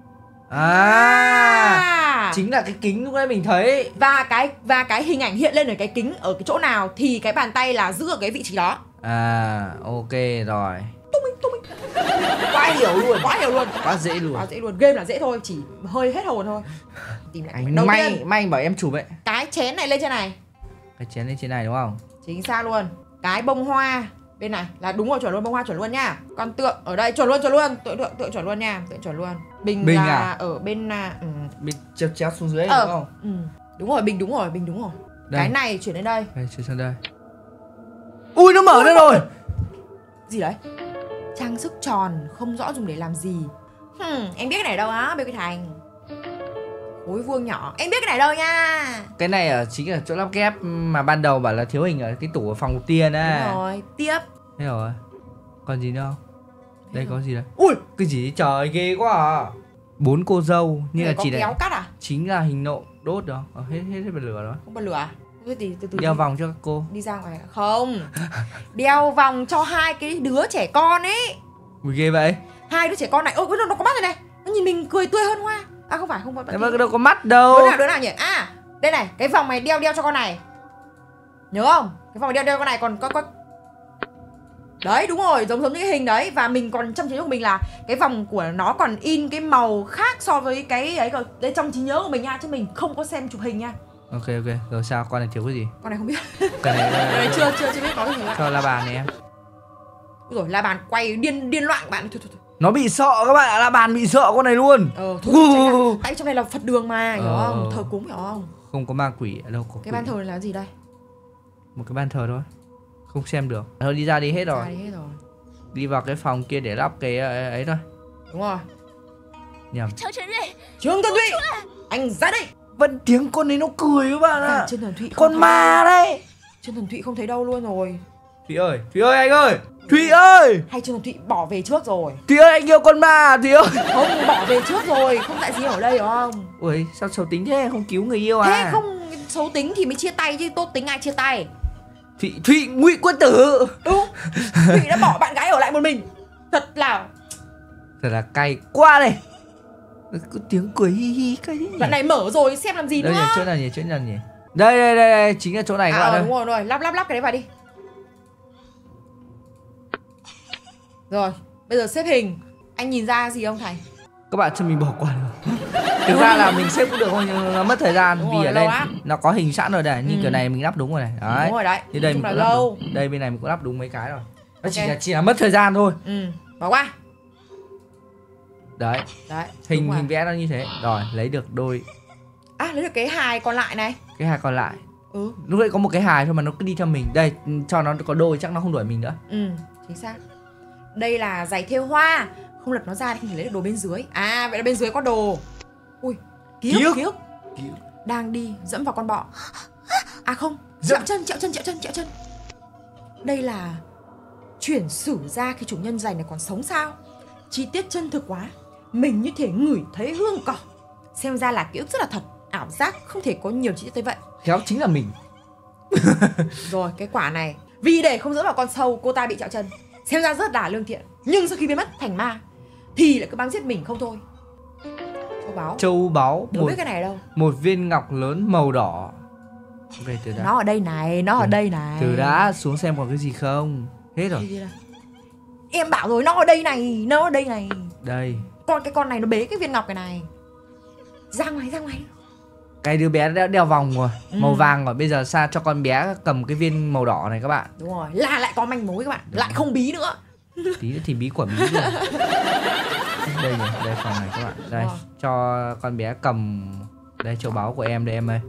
À, chính là cái kính lúc nãy mình thấy. Và cái và cái hình ảnh hiện lên ở cái kính ở cái chỗ nào thì cái bàn tay là giữ ở cái vị trí đó. À, ok rồi. Tung minh, tung minh. Quá hiểu luôn. Quá hiểu luôn. Quá dễ luôn. Quá dễ luôn. Game là dễ thôi, chỉ hơi hết hồn thôi. Tìm lại Anh đầu may, tiên, may bảo em chụp ấy. cái chén này lên trên này. Cái chén lên trên này đúng không? Chính xác luôn. Cái bông hoa bên này là đúng rồi, chuẩn luôn, bông hoa chuẩn luôn nha. Còn tượng ở đây chuẩn luôn, chuẩn luôn, tượng tượng tượng chuẩn luôn nha, tượng chuẩn luôn. Bình, Bình là à? ở bên là ừ. Bên chéo chéo xuống dưới Ờ, đúng không? ừ. Đúng rồi, bình đúng rồi, bình đúng rồi. Đây. Cái này chuyển đến đây. Đây, chuyển sang đây. Ui, nó mở ra rồi. Gì đấy? Trang sức tròn không rõ dùng để làm gì. Hmm, em biết cái này đâu á, Bêu Cái Thành. Khối vuông nhỏ, em biết cái này đâu nha. Cái này ở chính là chỗ lắp ghép mà ban đầu bảo là thiếu hình ở cái tủ ở phòng tiên á. Đúng rồi, tiếp. Thế rồi. Còn gì nữa không? Đây có gì đấy? Ui, Cái gì đấy? Trời ghê quá à. Bốn cô dâu như này là có chỉ kéo này cắt à? chính là hình nộ đốt đó. Ờ, hết hết hết bật lửa đó. Không bật lửa à? Thế thì từ từ Đeo đi, vòng cho các cô. đi ra ngoài. Không. Đeo vòng cho hai cái đứa trẻ con ấy. Ui ghê vậy. Hai đứa trẻ con này, ôi nó, nó có mắt rồi này. Nó nhìn mình cười tươi hơn hoa. À không phải, không phải. Thế mà đâu có mắt đâu. Đứa nào, đứa nào nhỉ? À, đây này, cái vòng này đeo đeo cho con này. Nhớ không? Cái vòng này đeo đeo con này còn có có đấy, đúng rồi, giống giống những cái hình đấy. Và mình còn trong trí nhớ của mình là cái vòng của nó còn in cái màu khác so với cái ấy cơ. Đấy, trong trí nhớ của mình nha, chứ mình không có xem chụp hình nha. Ok ok, rồi sao? Con này thiếu cái gì? Con này không biết. Cái này, Con này chưa chưa chưa biết có cái gì ạ. cho la bàn này em. Ui rồi, la bàn quay điên điên loạn bạn. Thôi thôi thôi. Nó bị sợ các bạn ạ, la bàn bị sợ con này luôn. Ờ, thôi, thôi tránh ra. Tại trong này là Phật đường mà, hiểu Ờ. không? Thờ cúng hiểu không? Không có ma quỷ ở đâu có. Cái quỷ. ban thờ này là gì đây? Một cái ban thờ thôi. Không xem được. Thôi đi ra đi hết rồi. Ra đi hết rồi. Đi vào cái phòng kia để lắp cái ấy, ấy thôi. Đúng rồi. Nhầm. Trương Thần Thụy, anh ra đây. Vẫn tiếng con ấy nó cười các bạn À, ạ. Trương Thần Thụy không Con thấy ma đâu. đấy. Trương Thần Thụy không thấy đâu luôn rồi. Thụy ơi, Thụy ơi anh ơi. Thụy ơi. Hay Trương Thần Thụy bỏ về trước rồi. Thụy ơi anh yêu con ma Thụy ơi. Không, bỏ về trước rồi, không tại gì ở đây hiểu không? Ui sao xấu tính thế, không cứu người yêu à? Thế không xấu tính thì mới chia tay chứ, tốt tính ai chia tay. Thụy Thụy ngụy quân tử. Đúng. Thụy đã bỏ bạn gái ở lại một mình. Thật là Thật là cay quá này. Cứ tiếng cười hi hi cái gì nhỉ? đoạn này mở rồi xem làm gì Đây nữa. là chỗ nào nhỉ? Chỗ nào nhỉ? Đây đây đây, đây. Chính là chỗ này các À bạn ờ, ơi. đúng rồi, rồi, lắp lắp lắp cái đấy vào đi. Rồi, bây giờ xếp hình. Anh nhìn ra gì không Thành? Các bạn cho mình bỏ qua được. Thực ra là mình xếp cũng được thôi nhưng nó mất thời gian. Đúng Vì rồi, ở lâu đây lắm. nó có hình sẵn rồi này. Như Ừ. kiểu này mình lắp đúng rồi này. Đấy. Đúng rồi đấy. Như đây Nói chung mình là cũng lắp lâu. đúng. Đây bên này mình cũng lắp đúng mấy cái rồi. Nó chỉ Ok. là chỉ là mất thời gian thôi. Ừ, bỏ qua. Đấy. Đấy. Hình đúng rồi. hình vẽ nó như thế. Rồi lấy được đôi À, lấy được cái hài còn lại này. cái hài còn lại. Ừ, Lúc đấy có một cái hài thôi mà nó cứ đi theo mình. Đây cho nó có đôi chắc nó không đuổi mình nữa. ừ, chính xác. Đây là giày thêu hoa. Không lật nó ra thì không thể lấy được đồ bên dưới. À, vậy là bên dưới có đồ. Ui, ký Ký ức, ức. ký ức. Ký ức. Đang đi, dẫm vào con bọ. À không, Dẫm. chẹo chân, chẹo chân, chẹo chân, chẹo chân. Đây là chuyển sử ra khi chủ nhân giày này còn sống sao? Chi tiết chân thực quá. Mình như thể ngửi thấy hương cỏ. Xem ra là ký ức rất là thật. Ảo giác không thể có nhiều chi tiết tới vậy. Khéo chính là mình. Rồi, cái quả này. Vì để không dẫm vào con sâu, cô ta bị chẹo chân. Xem ra rất là lương thiện. Nhưng sau khi biến mất thành ma thì lại cứ bám giết mình không thôi. Châu báu. Châu báu. Đố Một, biết cái này ở đâu? một viên ngọc lớn màu đỏ. Ok, từ đã. Nó ở đây này, nó ở từ, đây này. Từ đã, xuống xem còn cái gì không. Hết rồi. Gì đây? Em bảo rồi, nó ở đây này, nó ở đây này. Đây. Con cái con này nó bế cái viên ngọc cái này. Ra ngoài, ra ngoài. Cái đứa bé đã đeo vòng rồi, Ừ. màu vàng rồi. Bây giờ sao cho con bé cầm cái viên màu đỏ này các bạn. Đúng rồi, là lại có manh mối các bạn. Lại không bí nữa. Tí nữa thì bí quả bí rồi. Đây này, đây phòng này các bạn. Đây, Wow. cho con bé cầm. Đây châu báu của em đây em ơi.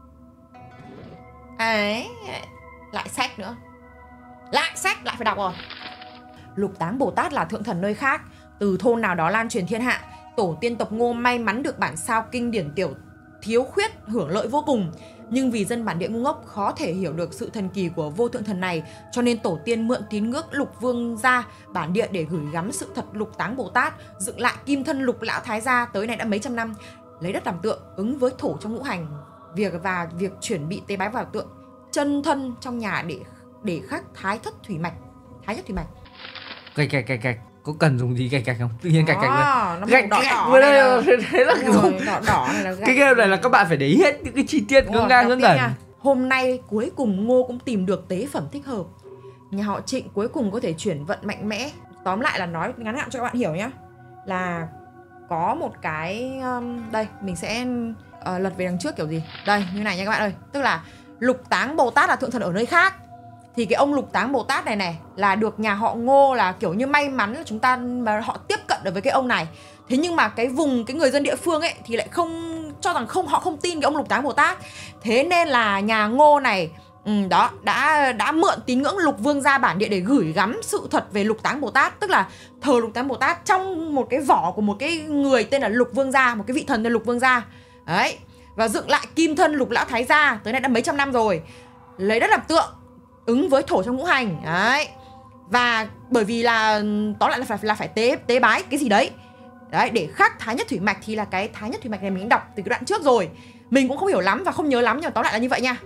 Ấy, lại sách nữa. Lại sách, lại phải đọc rồi. Lục Táng Bồ Tát là thượng thần nơi khác, từ thôn nào đó lan truyền thiên hạ. Tổ tiên tộc Ngô may mắn được bản sao kinh điển tiểu thiếu khuyết hưởng lợi vô cùng. Nhưng vì dân bản địa ngu ngốc khó thể hiểu được sự thần kỳ của vô thượng thần này, cho nên tổ tiên mượn tín ngưỡng Lục Vương gia bản địa để gửi gắm sự thật Lục Táng Bồ Tát, dựng lại kim thân Lục Lão Thái gia tới nay đã mấy trăm năm, lấy đất làm tượng, ứng với thổ trong ngũ hành, việc và việc chuẩn bị tế bái vào tượng chân thân trong nhà để để khắc thái thất thủy mạch, thái nhất thủy mạch. Gạch gạch gạch gạch. Có cần dùng gì gạch gạch không? Tự nhiên gạch gạch lên. Nó Gạch đỏ gạch đỏ vừa này là, đây. Thế là đúng dùng. rồi, đỏ đỏ này là gạch. Cái game này là các bạn phải để ý hết những cái chi tiết Đúng ngưng rồi, ngang đọc ngưng tiếp ngẩn. nha. Hôm nay cuối cùng Ngô cũng tìm được tế phẩm thích hợp. Nhà họ Trịnh cuối cùng có thể chuyển vận mạnh mẽ. Tóm lại là nói ngắn hạn cho các bạn hiểu nhé. Là có một cái um, đây mình sẽ uh, lật về đằng trước kiểu gì. Đây như này nha các bạn ơi. Tức là Lục Táng Bồ Tát là thượng thần ở nơi khác. Thì cái ông Lục Táng Bồ Tát này này là được nhà họ Ngô là kiểu như may mắn là chúng ta mà họ tiếp cận được với cái ông này. Thế nhưng mà cái vùng, cái người dân địa phương ấy thì lại không, cho rằng không, họ không tin cái ông Lục Táng Bồ Tát. Thế nên là nhà Ngô này ừ, đó đã đã mượn tín ngưỡng Lục Vương gia bản địa để gửi gắm sự thật về Lục Táng Bồ Tát. Tức là thờ Lục Táng Bồ Tát trong một cái vỏ của một cái người tên là Lục Vương gia, một cái vị thần tên là Lục Vương gia. Đấy. Và dựng lại kim thân Lục Lão Thái gia tới nay đã mấy trăm năm rồi. Lấy đất làm tượng, ứng với thổ trong ngũ hành. Đấy. Và bởi vì là tóm lại là phải là phải tế tế bái cái gì đấy. Đấy, để khắc thái nhất thủy mạch thì là cái thái nhất thủy mạch này mình đọc từ cái đoạn trước rồi. Mình cũng không hiểu lắm và không nhớ lắm, nhưng mà tóm lại là như vậy nha.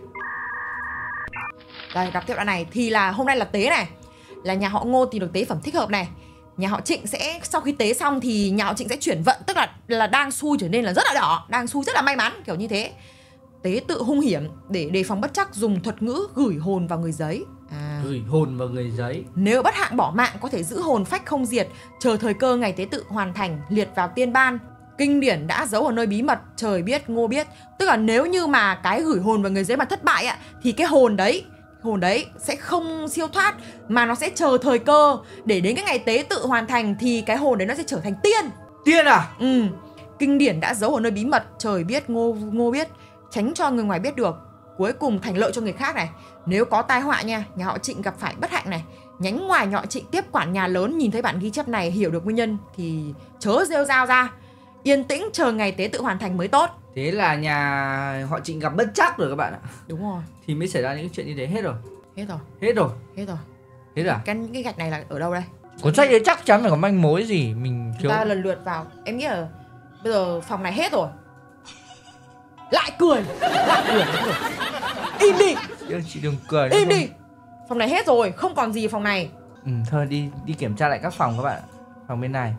Đây, đọc tiếp đoạn này thì là hôm nay là tế này. Là nhà họ Ngô tìm được tế phẩm thích hợp này. Nhà họ Trịnh sẽ, sau khi tế xong thì nhà họ Trịnh sẽ chuyển vận. Tức là là đang xui trở nên là rất là đỏ, đang xui rất là may mắn, kiểu như thế. Tế tự hung hiểm để đề phòng bất trắc, dùng thuật ngữ gửi hồn vào người giấy. À. Gửi hồn vào người giấy. Nếu bất hạng bỏ mạng có thể giữ hồn phách không diệt, chờ thời cơ ngày tế tự hoàn thành, liệt vào tiên ban. Kinh điển đã giấu ở nơi bí mật, trời biết Ngô biết. Tức là nếu như mà cái gửi hồn vào người giấy mà thất bại ạ, thì cái hồn đấy hồn đấy sẽ không siêu thoát, mà nó sẽ chờ thời cơ để đến cái ngày tế tự hoàn thành thì cái hồn đấy nó sẽ trở thành tiên. Tiên à? Ừ. Kinh điển đã giấu ở nơi bí mật, trời biết Ngô Ngô biết, tránh cho người ngoài biết được, cuối cùng thành lợi cho người khác này. Nếu có tai họa nha, nhà họ Trịnh gặp phải bất hạnh này, nhánh ngoài nhà họ Trịnh tiếp quản nhà lớn nhìn thấy bản ghi chép này, hiểu được nguyên nhân thì chớ rêu rao ra, yên tĩnh chờ ngày tế tự hoàn thành mới tốt. Thế là nhà họ Trịnh gặp bất trắc rồi các bạn ạ. Đúng rồi. Thì mới xảy ra những chuyện như thế. Hết rồi. Hết rồi. Hết rồi. Hết rồi. Hết rồi à? Cái, những cái gạch này là ở đâu đây? Cuốn sách đấy chắc chắn phải có manh mối gì. Mình Chúng thiếu. ta lần lượt vào. Em nghĩ là bây giờ phòng này hết rồi. Lại cười. Lại cười. Im đi. Chị đừng cười. Im đi. Phòng này hết rồi, không còn gì phòng này. Ừ, thôi đi đi kiểm tra lại các phòng các bạn. Phòng bên này.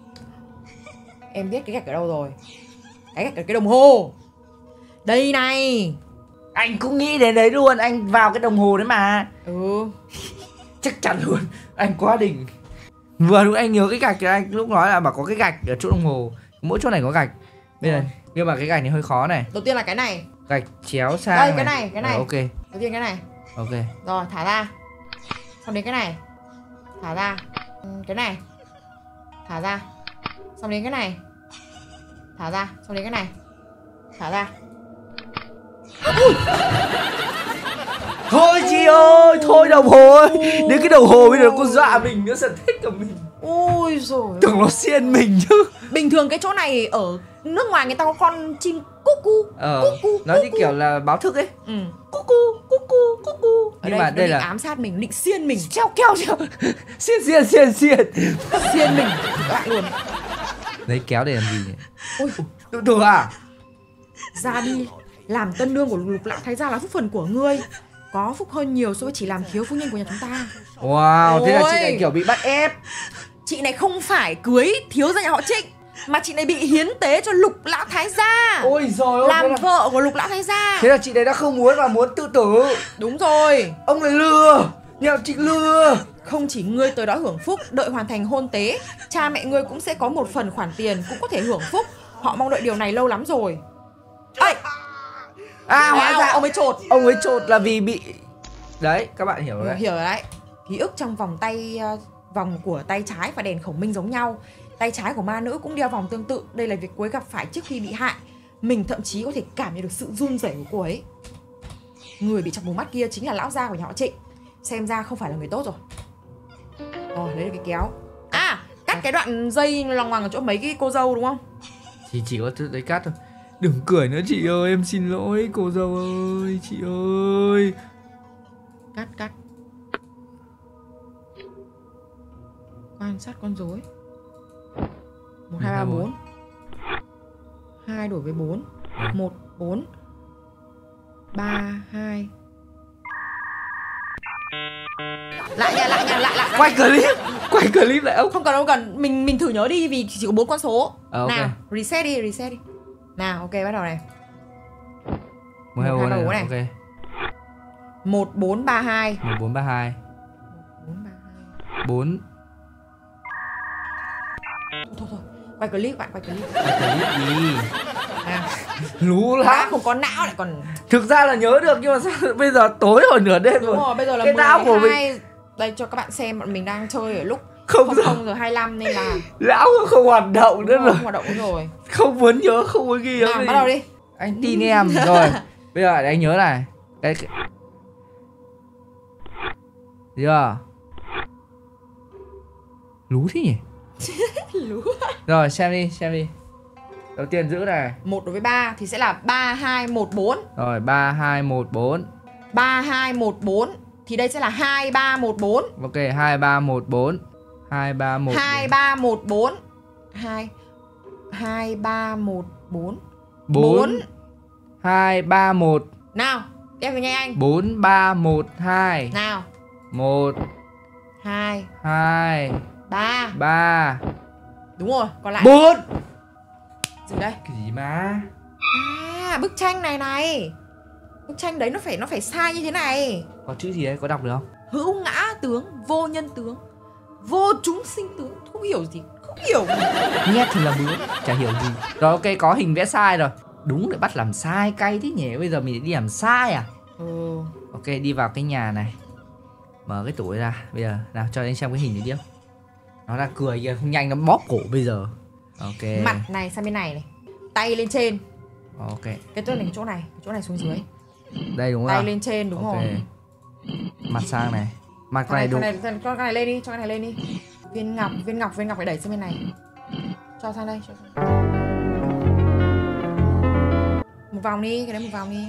Em biết cái gạch ở đâu rồi. Cái gạch ở cái đồng hồ. Đây này. Anh cũng nghĩ đến đấy luôn. Anh vào cái đồng hồ đấy mà. Ừ. Chắc chắn luôn. Anh quá đỉnh. Vừa lúc anh nhớ cái gạch thì anh lúc nói là bảo có cái gạch ở chỗ đồng hồ. Mỗi chỗ này có gạch. Bây giờ nhưng mà cái gạch này hơi khó này. Đầu tiên là cái này. Gạch chéo sang. Đây cái này, cái này. Ờ, ok. Đầu tiên cái này. Ok. Rồi thả ra. Xong đến cái này. Thả ra. Ừ, cái này. Thả ra. Xong đến cái này. Thả ra. Xong đến cái này. Thả ra. Thôi chị ơi, thôi đồng hồ ơi. Đến cái đồng hồ bây giờ cô dọa mình, nó sẽ thích của mình. Ôi rồi. Tưởng nó xiên mình chứ. Bình thường cái chỗ này ở nước ngoài người ta có con chim cú cú. Ờ, cú cú, nó cú như cú. kiểu là báo thức ấy. Ừ. Cú cú, cú cú, cú cú. Ở Nhưng đây, mà nó đây định là ám sát mình, định xiên mình. treo keo treo. Xiên xiên xiên xiên. Xiên mình các bạn luôn. Lấy kéo để làm gì nhỉ? Ôi, Tự tử à? ra đi. Làm tân nương của Lục Lão Thái gia là phúc phần của ngươi. Có phúc hơn nhiều so với chỉ làm thiếu phu nhân của nhà chúng ta. Wow, thế là chị Ôi. này kiểu bị bắt ép. Chị này không phải cưới thiếu gia nhà họ Trịnh, Mà chị này bị hiến tế cho Lục Lão Thái Gia. Ôi giời ơi, làm thế là... vợ của Lục Lão Thái Gia. Thế là chị này đã không muốn và muốn tự tử. Đúng rồi. Ông này lừa, nhà chị lừa. Không chỉ ngươi tới đó hưởng phúc, đợi hoàn thành hôn tế, cha mẹ ngươi cũng sẽ có một phần khoản tiền, cũng có thể hưởng phúc. Họ mong đợi điều này lâu lắm rồi. Ây, À hóa ra ông ấy trột. Ông ấy trột là vì bị... Đấy, các bạn hiểu rồi đấy. Hiểu rồi đấy. Ký ức trong vòng tay, vòng của tay trái và đèn khổng minh giống nhau. Tay trái của ma nữ cũng đeo vòng tương tự. Đây là việc cô ấy gặp phải trước khi bị hại. Mình thậm chí có thể cảm nhận được sự run rẩy của cô ấy. Người bị chọc mù mắt kia chính là lão gia của nhà họ Trịnh. Xem ra không phải là người tốt rồi. Rồi, lấy được cái kéo. À, cắt cái đoạn dây loằng ngoằng ở chỗ mấy cái cô dâu đúng không? Thì chỉ có đấy cắt thôi. Đừng cười nữa chị ơi, em xin lỗi cô dâu ơi, chị ơi. Cắt, cắt. Quan sát con rối. Một, hai, ba, bốn. Hai đổi với bốn. Một, bốn. Ba, hai. Lại nha, lại nha, lại, lại. Quay clip, quay clip lại ông. Không cần, không cần. Mình mình thử nhớ đi vì chỉ có bốn con số. À, okay. Nào, reset đi, reset đi. Nào, ok, bắt đầu này. Một, hai, bốn này. Ok. Một, bốn, ba, hai. Một, bốn, ba, hai. Bốn, ba, hai. Bốn. Thôi thôi, quay clip bạn, quay clip. Quay clip đi. À. Lú Đã lắm. không có não lại còn... Thực ra là nhớ được nhưng mà sao bây giờ tối rồi, nửa đêm rồi. Đúng rồi, bây giờ là cái não của mình. Đây cho các bạn xem, bọn mình đang chơi ở lúc không giờ hai mươi lăm nên là não không hoạt động nữa rồi. Không hoạt động nữa rồi. Không muốn nhớ, không muốn ghi. Nào, bắt đầu đi. Anh tin em rồi. Bây giờ để anh nhớ này. Cái chưa? Lú thế nhỉ? Lú. Rồi xem đi, xem đi. Đầu tiên giữ này. Một đối với ba thì sẽ là ba, hai, một, bốn. Rồi ba, hai, một, bốn. Ba, hai, một, bốn. Thì đây sẽ là hai, ba, một, bốn. Ok, hai, ba, một, bốn. Hai, ba, một, hai, ba, một, bốn. Hai, hai, ba, một, bốn. Bốn, hai, ba, một. Nào, em về nghe anh. Bốn, ba, một, hai. Nào. Một, hai, hai, ba. ba. Đúng rồi, còn lại Bốn. Dừng đây. Cái gì mà? À, bức tranh này này. Bức tranh đấy nó phải nó phải sai như thế này. Có chữ gì đấy, có đọc được không? Hữu ngã tướng, vô nhân tướng, vô chúng sinh tướng. Không hiểu gì, không hiểu. Nghe thì là bướm, chả hiểu gì. Rồi ok, có hình vẽ sai rồi. Đúng, để bắt làm sai, cay thế nhỉ. Bây giờ mình đi làm sai à? Ừ. Ok, đi vào cái nhà này. Mở cái tủ ra. Bây giờ, nào cho anh xem cái hình này đi. Nó là cười kìa, không nhanh nó bóp cổ bây giờ. Ok. Mặt này sang bên này này. Tay lên trên. Ok. Cái chỗ này, chỗ này, chỗ này xuống dưới. Đây đúng không? Tay lên trên đúng okay. rồi. Mặt sang này. Mặt con này đúng. Con này, con này lên đi, cho cái này lên đi. Viên ngọc, viên ngọc, viên ngọc phải đẩy sang bên này. Cho sang đây, cho sang. Một vòng đi, cái đấy một vòng đi.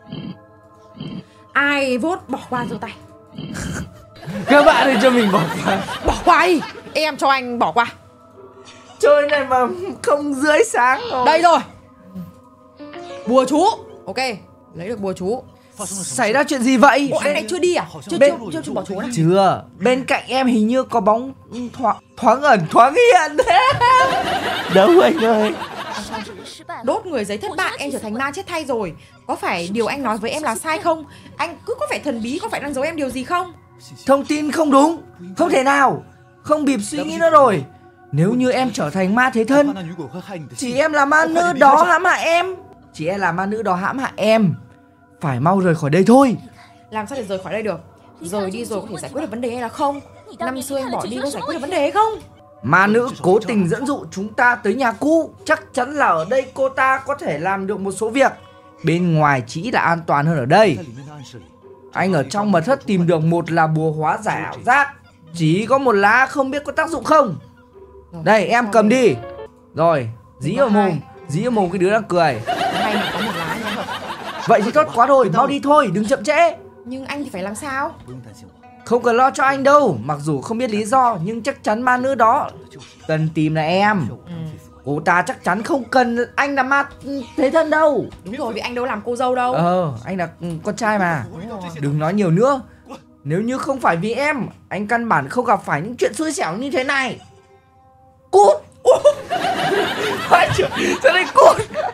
Ai vote bỏ qua giơ tay. Các bạn ơi, cho mình bỏ qua. Bỏ qua đi. Em cho anh bỏ qua. Chơi này mà không rưỡi sáng rồi. Đây rồi. Bùa chú. Ok, lấy được bùa chú. Xảy ra chuyện gì vậy? Ủa, anh này chưa đi à? Chưa Bên... chưa, chưa, chưa bỏ chú này. Chưa. Bên cạnh em hình như có bóng thoáng, thoáng ẩn, thoáng hiện. Đâu anh ơi. Đốt người giấy thất bại, em trở thành ma chết thay rồi. Có phải điều anh nói với em là sai không? Anh cứ có vẻ thần bí, có phải đang giấu em điều gì không? Thông tin không đúng. Không thể nào. Không bịp suy nghĩ nữa rồi. Nếu như em trở thành ma thế thân, chỉ em là ma nữ đó hãm hại em. Chỉ em là ma nữ đó hãm hại em. Phải mau rời khỏi đây thôi. Làm sao để rời khỏi đây được? Rời đi rồi có thể giải quyết được vấn đề hay là không? Năm xưa anh bỏ đi có giải quyết được vấn đề hay không? Ma nữ cố tình dẫn dụ chúng ta tới nhà cũ. Chắc chắn là ở đây cô ta có thể làm được một số việc. Bên ngoài chỉ là an toàn hơn ở đây. Anh ở trong mật thất tìm được một là bùa hóa giải ảo giác. Chỉ có một lá không biết có tác dụng không. Đây em cầm đi. Rồi dí ở mồm. Dí ở mồm cái đứa đang cười. May mà có một lá nha. Vậy thì tốt quá rồi, mau đi thôi, đừng chậm trễ. Nhưng anh thì phải làm sao? Không cần lo cho anh đâu. Mặc dù không biết lý do nhưng chắc chắn ma nữ đó cần tìm là em. Ừ. Cô ta chắc chắn không cần anh là ma thế thân đâu. Đúng rồi, vì anh đâu làm cô dâu đâu. Ờ, anh là con trai mà. Đừng nói nhiều nữa. Nếu như không phải vì em, anh căn bản không gặp phải những chuyện xui xẻo như thế này. Cút. Vai trưởng sao đây cụt.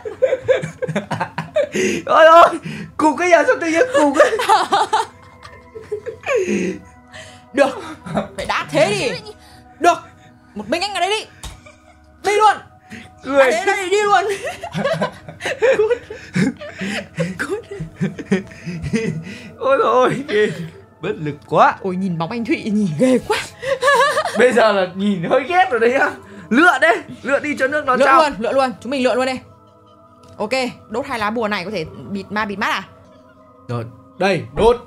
Ôi ôi, cụt cái giờ sao tự nhiên cụt ấy. Được, phải đã thế đi. Được, một mình anh ở đây đi. Đi luôn. Cười. Đến đây đi luôn. Cút. Cút. Ôi ôi, bất lực quá. Ôi nhìn bóng anh Thụy nhìn ghê quá. Bây giờ là nhìn hơi ghét rồi đấy nhá. Lựa đấy, lựa đi cho nước nó Lựa trao. luôn, lựa luôn, chúng mình lựa luôn đây. Ok, đốt hai lá bùa này có thể bịt ma bịt mắt à? Rồi, đây, đốt.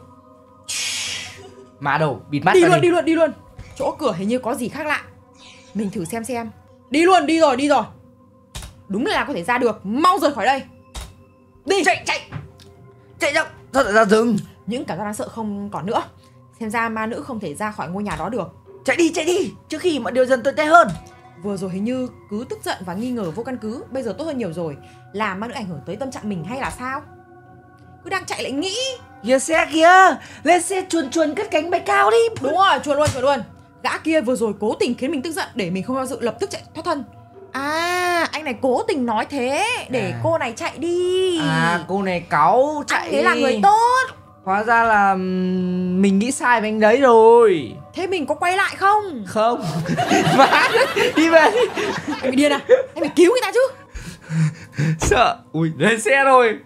Má đầu, bịt mắt Đi ra luôn, đi luôn, đi luôn. Chỗ cửa hình như có gì khác lạ. Mình thử xem xem. Đi luôn, đi rồi, đi rồi. Đúng là có thể ra được, mau rời khỏi đây. Đi. Chạy, chạy. Chạy đâu, sao lại ra rừng. Những cảm giác đáng sợ không còn nữa. Xem ra ma nữ không thể ra khỏi ngôi nhà đó được. Chạy đi, chạy đi, trước khi mọi điều dần tồi tệ hơn. Vừa rồi hình như cứ tức giận và nghi ngờ vô căn cứ. Bây giờ tốt hơn nhiều rồi. Là ma nữ ảnh hưởng tới tâm trạng mình hay là sao? Cứ đang chạy lại nghĩ. Kìa xe kìa, lên xe chuồn chuồn cất cánh bay cao đi. Đúng rồi, chuồn luôn, chuồn luôn. Gã kia vừa rồi cố tình khiến mình tức giận để mình không do dự lập tức chạy thoát thân. À, anh này cố tình nói thế để À. cô này chạy đi. À, cô này cáu, chạy Anh ấy là đi. người tốt. Hóa ra là ừm, mình nghĩ sai với anh đấy rồi. Thế mình có quay lại không? Không. Má, đi về đi. Anh bị điên à? Anh phải cứu người ta chứ. Sợ. Ui, lên xe rồi.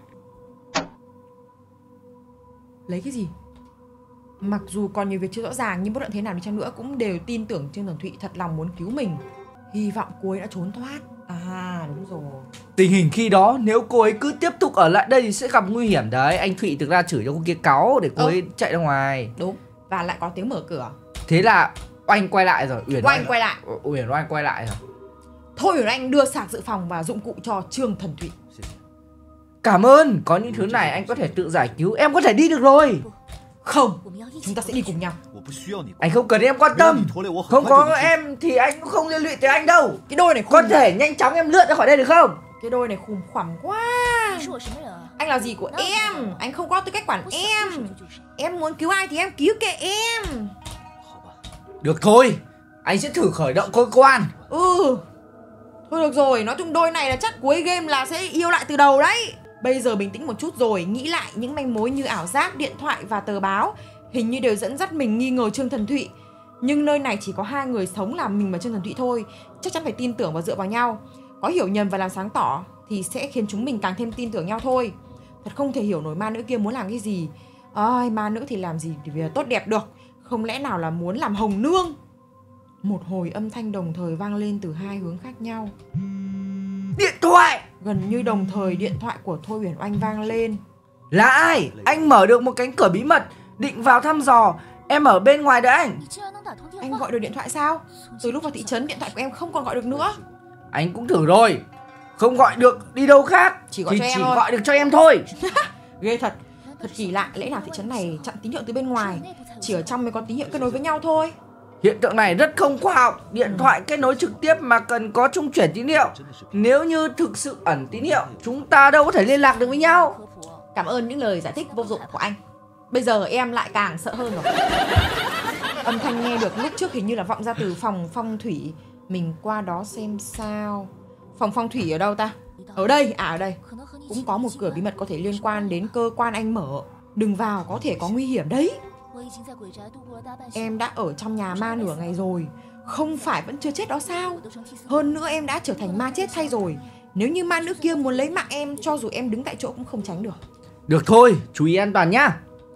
Lấy cái gì? Mặc dù còn nhiều việc chưa rõ ràng nhưng bất luận thế nào đi chăng nữa cũng đều tin tưởng Trương Thần Thụy thật lòng muốn cứu mình. Hy vọng cô ấy đã trốn thoát. À đúng rồi. Tình hình khi đó nếu cô ấy cứ tiếp tục ở lại đây thì sẽ gặp nguy hiểm đấy. Anh Thụy thực ra chửi cho cô kia cáu để cô Ừ. ấy chạy ra ngoài. Đúng. Và lại có tiếng mở cửa. Thế là Oanh quay lại rồi. Uyển Oanh quay lại. Uyển Oanh quay lại rồi. Thôi Uyển Anh đưa sạc dự phòng và dụng cụ cho Trương Thần Thụy. Cảm ơn, có những thứ này anh có thể tự giải cứu. Em có thể đi được rồi. Không, chúng ta sẽ đi cùng nhau. Anh không cần em quan tâm. Không có em thì anh cũng không liên lụy tới anh đâu. Cái đôi này khùng. Có thể nhanh chóng em lướt ra khỏi đây được không? Cái đôi này khùng khoằm quá. Anh là gì của em? Anh không có tư cách quản em. Em muốn cứu ai thì em cứu kệ em. Được thôi, anh sẽ thử khởi động cơ quan. Ừ. Thôi được rồi, nói chung đôi này là chắc cuối game là sẽ yêu lại từ đầu đấy. Bây giờ bình tĩnh một chút rồi, nghĩ lại những manh mối như ảo giác, điện thoại và tờ báo hình như đều dẫn dắt mình nghi ngờ Trương Thần Thụy. Nhưng nơi này chỉ có hai người sống là mình và Trương Thần Thụy thôi. Chắc chắn phải tin tưởng và dựa vào nhau. Có hiểu nhầm và làm sáng tỏ thì sẽ khiến chúng mình càng thêm tin tưởng nhau thôi. Thật không thể hiểu nổi ma nữ kia muốn làm cái gì. Ôi, ma nữ thì làm gì để tốt đẹp được. Không lẽ nào là muốn làm hồng nương. Một hồi âm thanh đồng thời vang lên từ hai hướng khác nhau. Điện thoại. Gần như đồng thời điện thoại của Thôi Uyển Oanh vang lên. Là ai? Anh mở được một cánh cửa bí mật, định vào thăm dò. Em ở bên ngoài đợi anh. Anh gọi được điện thoại sao? Từ lúc vào thị trấn điện thoại của em không còn gọi được nữa. Anh cũng thử rồi, không gọi được đi đâu khác. Chỉ gọi thì cho em chỉ thôi. gọi được cho em thôi. Ghê thật. Thật kỳ lạ, lẽ nào thị trấn này chặn tín hiệu từ bên ngoài, chỉ ở trong mới có tín hiệu kết nối với nhau thôi. Hiện tượng này rất không khoa học. Điện thoại kết nối trực tiếp mà cần có trung chuyển tín hiệu. Nếu như thực sự ẩn tín hiệu, chúng ta đâu có thể liên lạc được với nhau. Cảm ơn những lời giải thích vô dụng của anh. Bây giờ em lại càng sợ hơn rồi. Âm thanh nghe được lúc trước hình như là vọng ra từ phòng phong thủy. Mình qua đó xem sao. Phòng phong thủy ở đâu ta? Ở đây, à ở đây. Cũng có một cửa bí mật có thể liên quan đến cơ quan anh mở. Đừng vào, có thể có nguy hiểm đấy. Em đã ở trong nhà ma nửa ngày rồi. Không phải vẫn chưa chết đó sao? Hơn nữa em đã trở thành ma chết thay rồi. Nếu như ma nữ kia muốn lấy mạng em, cho dù em đứng tại chỗ cũng không tránh được. Được thôi, chú ý an toàn nhá.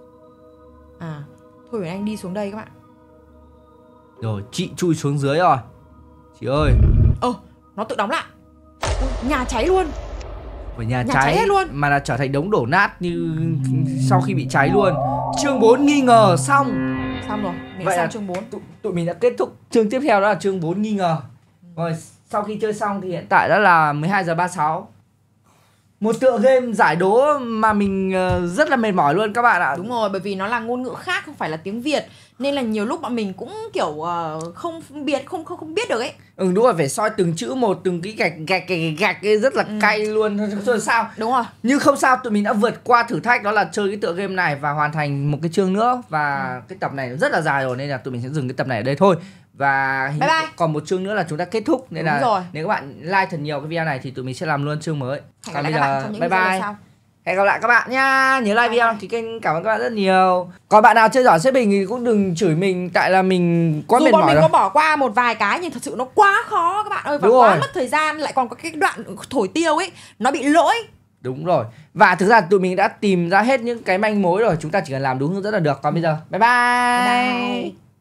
À, thôi để anh đi xuống đây các bạn. Rồi, chị chui xuống dưới rồi. Chị ơi. Ơ, nó tự đóng lại. Ôi, nhà cháy luôn. Ở nhà, Nhà cháy, cháy hết luôn. mà là trở thành đống đổ nát như sau khi bị cháy luôn. Chương bốn nghi ngờ xong. Xong rồi, mình Vậy sang là chương bốn. tụi, tụi mình đã kết thúc chương tiếp theo, đó là chương bốn nghi ngờ. Rồi sau khi chơi xong thì hiện tại đã là mười hai giờ ba mươi sáu. Một tựa game giải đố mà mình uh, rất là mệt mỏi luôn các bạn ạ. Đúng rồi, bởi vì nó là ngôn ngữ khác, không phải là tiếng Việt. Nên là nhiều lúc bọn mình cũng kiểu uh, không biết, không, không không biết được ấy. Ừ đúng rồi, phải soi từng chữ một, từng cái gạch gạch gạch gạch ấy rất là Ừ. cay luôn. Rồi sao? Đúng rồi. Nhưng không sao, tụi mình đã vượt qua thử thách đó là chơi cái tựa game này và hoàn thành một cái chương nữa. Và Ừ. cái tập này rất là dài rồi nên là tụi mình sẽ dừng cái tập này ở đây thôi. Và Bye bye. còn một chương nữa là chúng ta kết thúc. Nên Đúng là rồi. nếu các bạn like thật nhiều cái video này thì tụi mình sẽ làm luôn chương mới. Hẹn gặp Còn lại bây các bạn giờ trong những bye video lần bye. sau. Hẹn gặp lại các bạn nha. Nhớ like Bye video bye. đăng ký kênh. Cảm ơn các bạn rất nhiều. Còn bạn nào chơi giỏi xếp hình thì cũng đừng chửi mình, tại là mình quá Dù mệt bọn mỏi mình rồi. có bỏ qua một vài cái nhưng thật sự nó quá khó các bạn ơi. Và Đúng quá rồi. mất thời gian. Lại còn có cái đoạn thổi tiêu ấy, nó bị lỗi. Đúng rồi. Và thực ra tụi mình đã tìm ra hết những cái manh mối rồi. Chúng ta chỉ cần làm đúng hướng dẫn là được. Còn bây giờ bye bye, Bye bye.